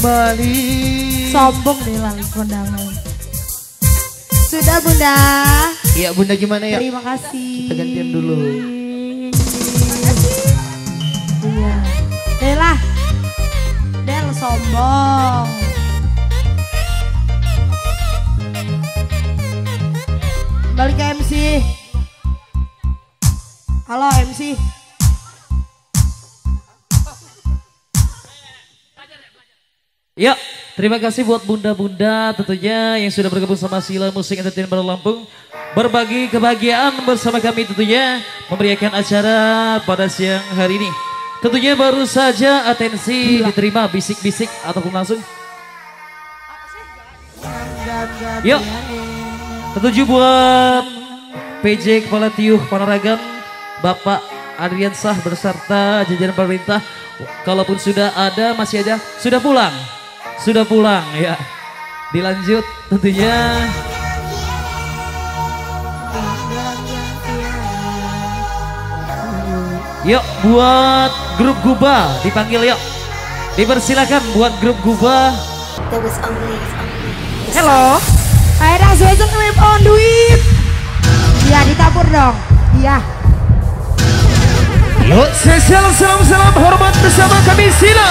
kembali. Sombong deh lali kondangan. Sudah Bunda. Iya Bunda gimana ya? Terima kasih. Kita gantian dulu. Iya. Delah. Del sombong. Balik ke MC. Halo MC. Ya, terima kasih buat bunda-bunda tentunya yang sudah bergabung sama Sila Musik Entertainment Lampung. Berbagi kebahagiaan bersama kami tentunya memeriahkan acara pada siang hari ini. Tentunya baru saja atensi diterima bisik-bisik ataupun langsung. Yuk, tertuju buat PJ Kepala Tiuh Panaragan Bapak Adrian Sah beserta jajaran pemerintah. Kalaupun sudah ada masih aja sudah pulang. Sudah pulang ya. Dilanjut tentunya. Yuk buat grup Guba dipanggil yuk. Dipersilakan buat grup Guba. Hello. Ayo langsung aja nge-wave on duit. Iya ditabur dong. Iya. Yuk spesial salam hormat bersama kami Sila.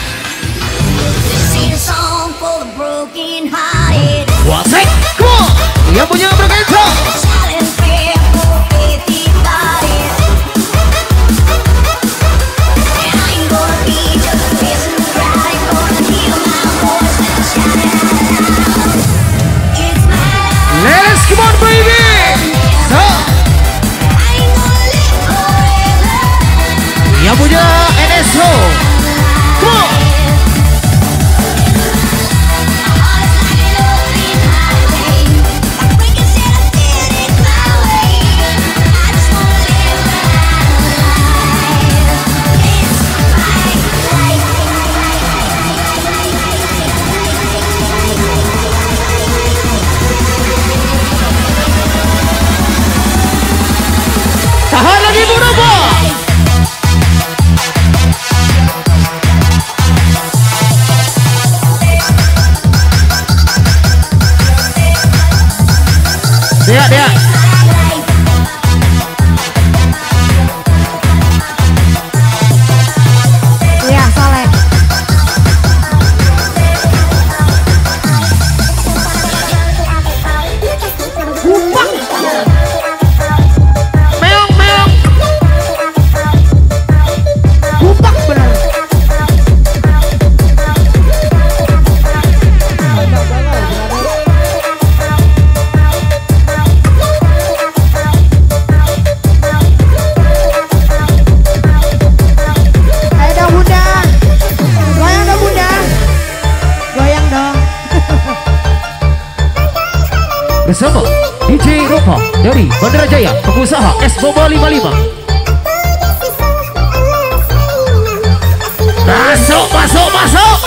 Wasek, come on. Yang punya berkata. Let's come on baby. So. Yang punya NSO. Come on. Tahan lagi Bu Robo. Dea. Iya soleh. Gupak. Meong. Gupak bener. Ayo dong Bunda. Goyang dong Bunda. Goyang dong. Bersama DJ Ropa dari Bandara Jaya, pengusaha Es Boba 55. Masuk.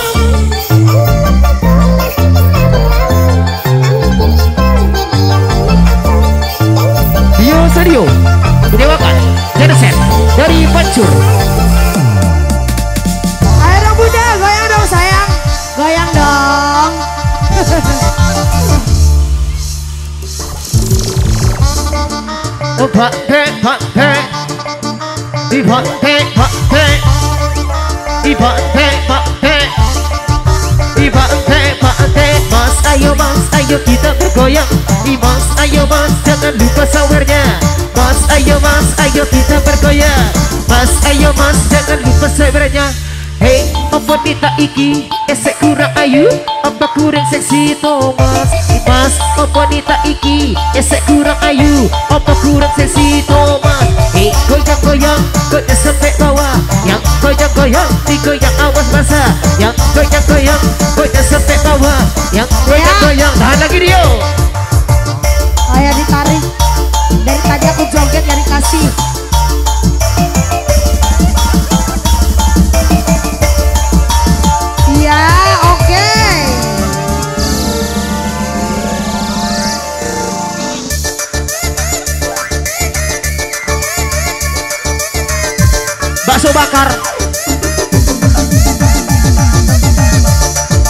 Dio Sadio menyewakan genset dari Pancur. Ayo dong Bunda, goyang dong sayang. Goyang dong. Pak Mas, ayo kita bergoyang. Mas, ayo Mas, jangan lupa sawernya. Mas, ayo kita bergoyang. Mas, ayo Mas, jangan lupa sawernya. Hey, apa nita iki? Esek kurang ayu, apa kurang seksi Thomas? Mas, apa nita iki? Esek kurang ayu, apa kurang seksi Thomas? Hey, goyang-goyang, goyang sampai bawah. Yang goyang-goyang, digoyang awas basah. Yang goyang-goyang, goyang sampai bawah. Yang goyang-goyang, tahan lagi Dio. Ayo ditarik. Dari tadi aku joget dari kasih. Iya, oke. Bakso bakar.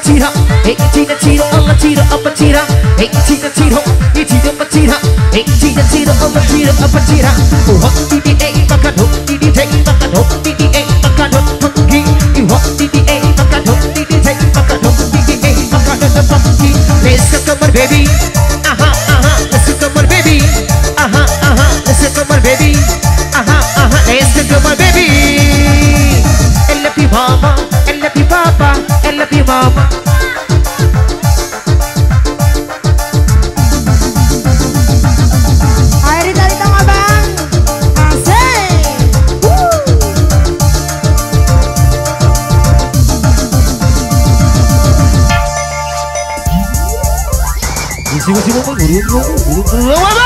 cira, hey cira cira, Allah cira apa cira, hey cira cira, hey cira apa cira, hey cira cira, Allah cira apa cira. Hot didi makan hot didi makan hot didi makan hot pergi, hot didi makan hot didi makan hot didi makan hot pergi. Let's go come on baby, aha aha, let's go come on baby, aha aha, let's go come on baby, aha aha, let's go come on baby. I love you mama, I love you papa, I love you mama. Ayo ditarik dong abang. Asik. Isi-isi ngomong buru-buru apa?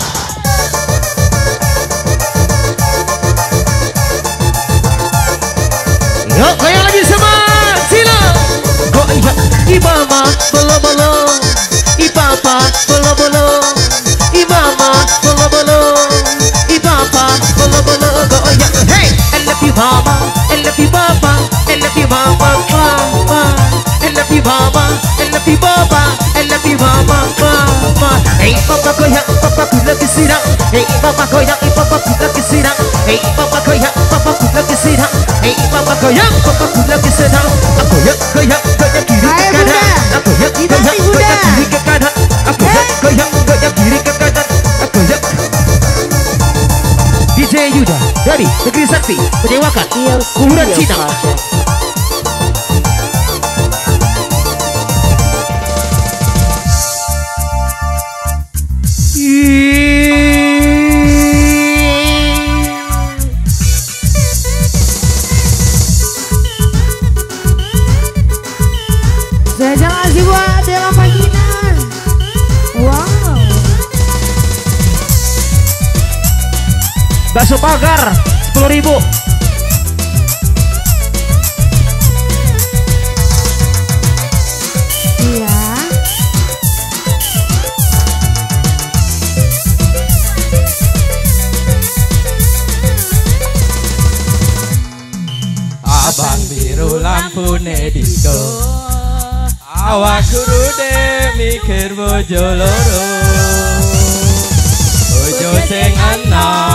Yuk, goyang lagi semua, sila. Goyang, ibama, bolo-bolo, ipapa, bolo-bolo, ibama, bolo-bolo, ipapa, bolo-bolo, goyang. Hey, I love you mama, I love you papa, I love you mama, mama. I love you mama, I love you papa, I love you mama, mama. Hey, papa goyang, papa ku lagi sirang. Hey, papa goyang, papa ku lagi sirang. Hey, papa goyang, papa ku lagi sirang. Hey, papa goyang, papa ku lagi sedang. Aku goyang, goyang, goyang kiri ke kanan. Aku goyang, goyang, goyang kiri ke kanan. Aku goyang, goyang, goyang kiri ke kanan. Aku goyang. DJ Yuda dari Negeri Sakti menyewakan kuburan Cina. Jajan kasih buat Dela Paginan. Wow. Bakso pagar 10.000. Iya. Abang biru lampu disco, awak kurude mikir bojo loro, bojo sing ana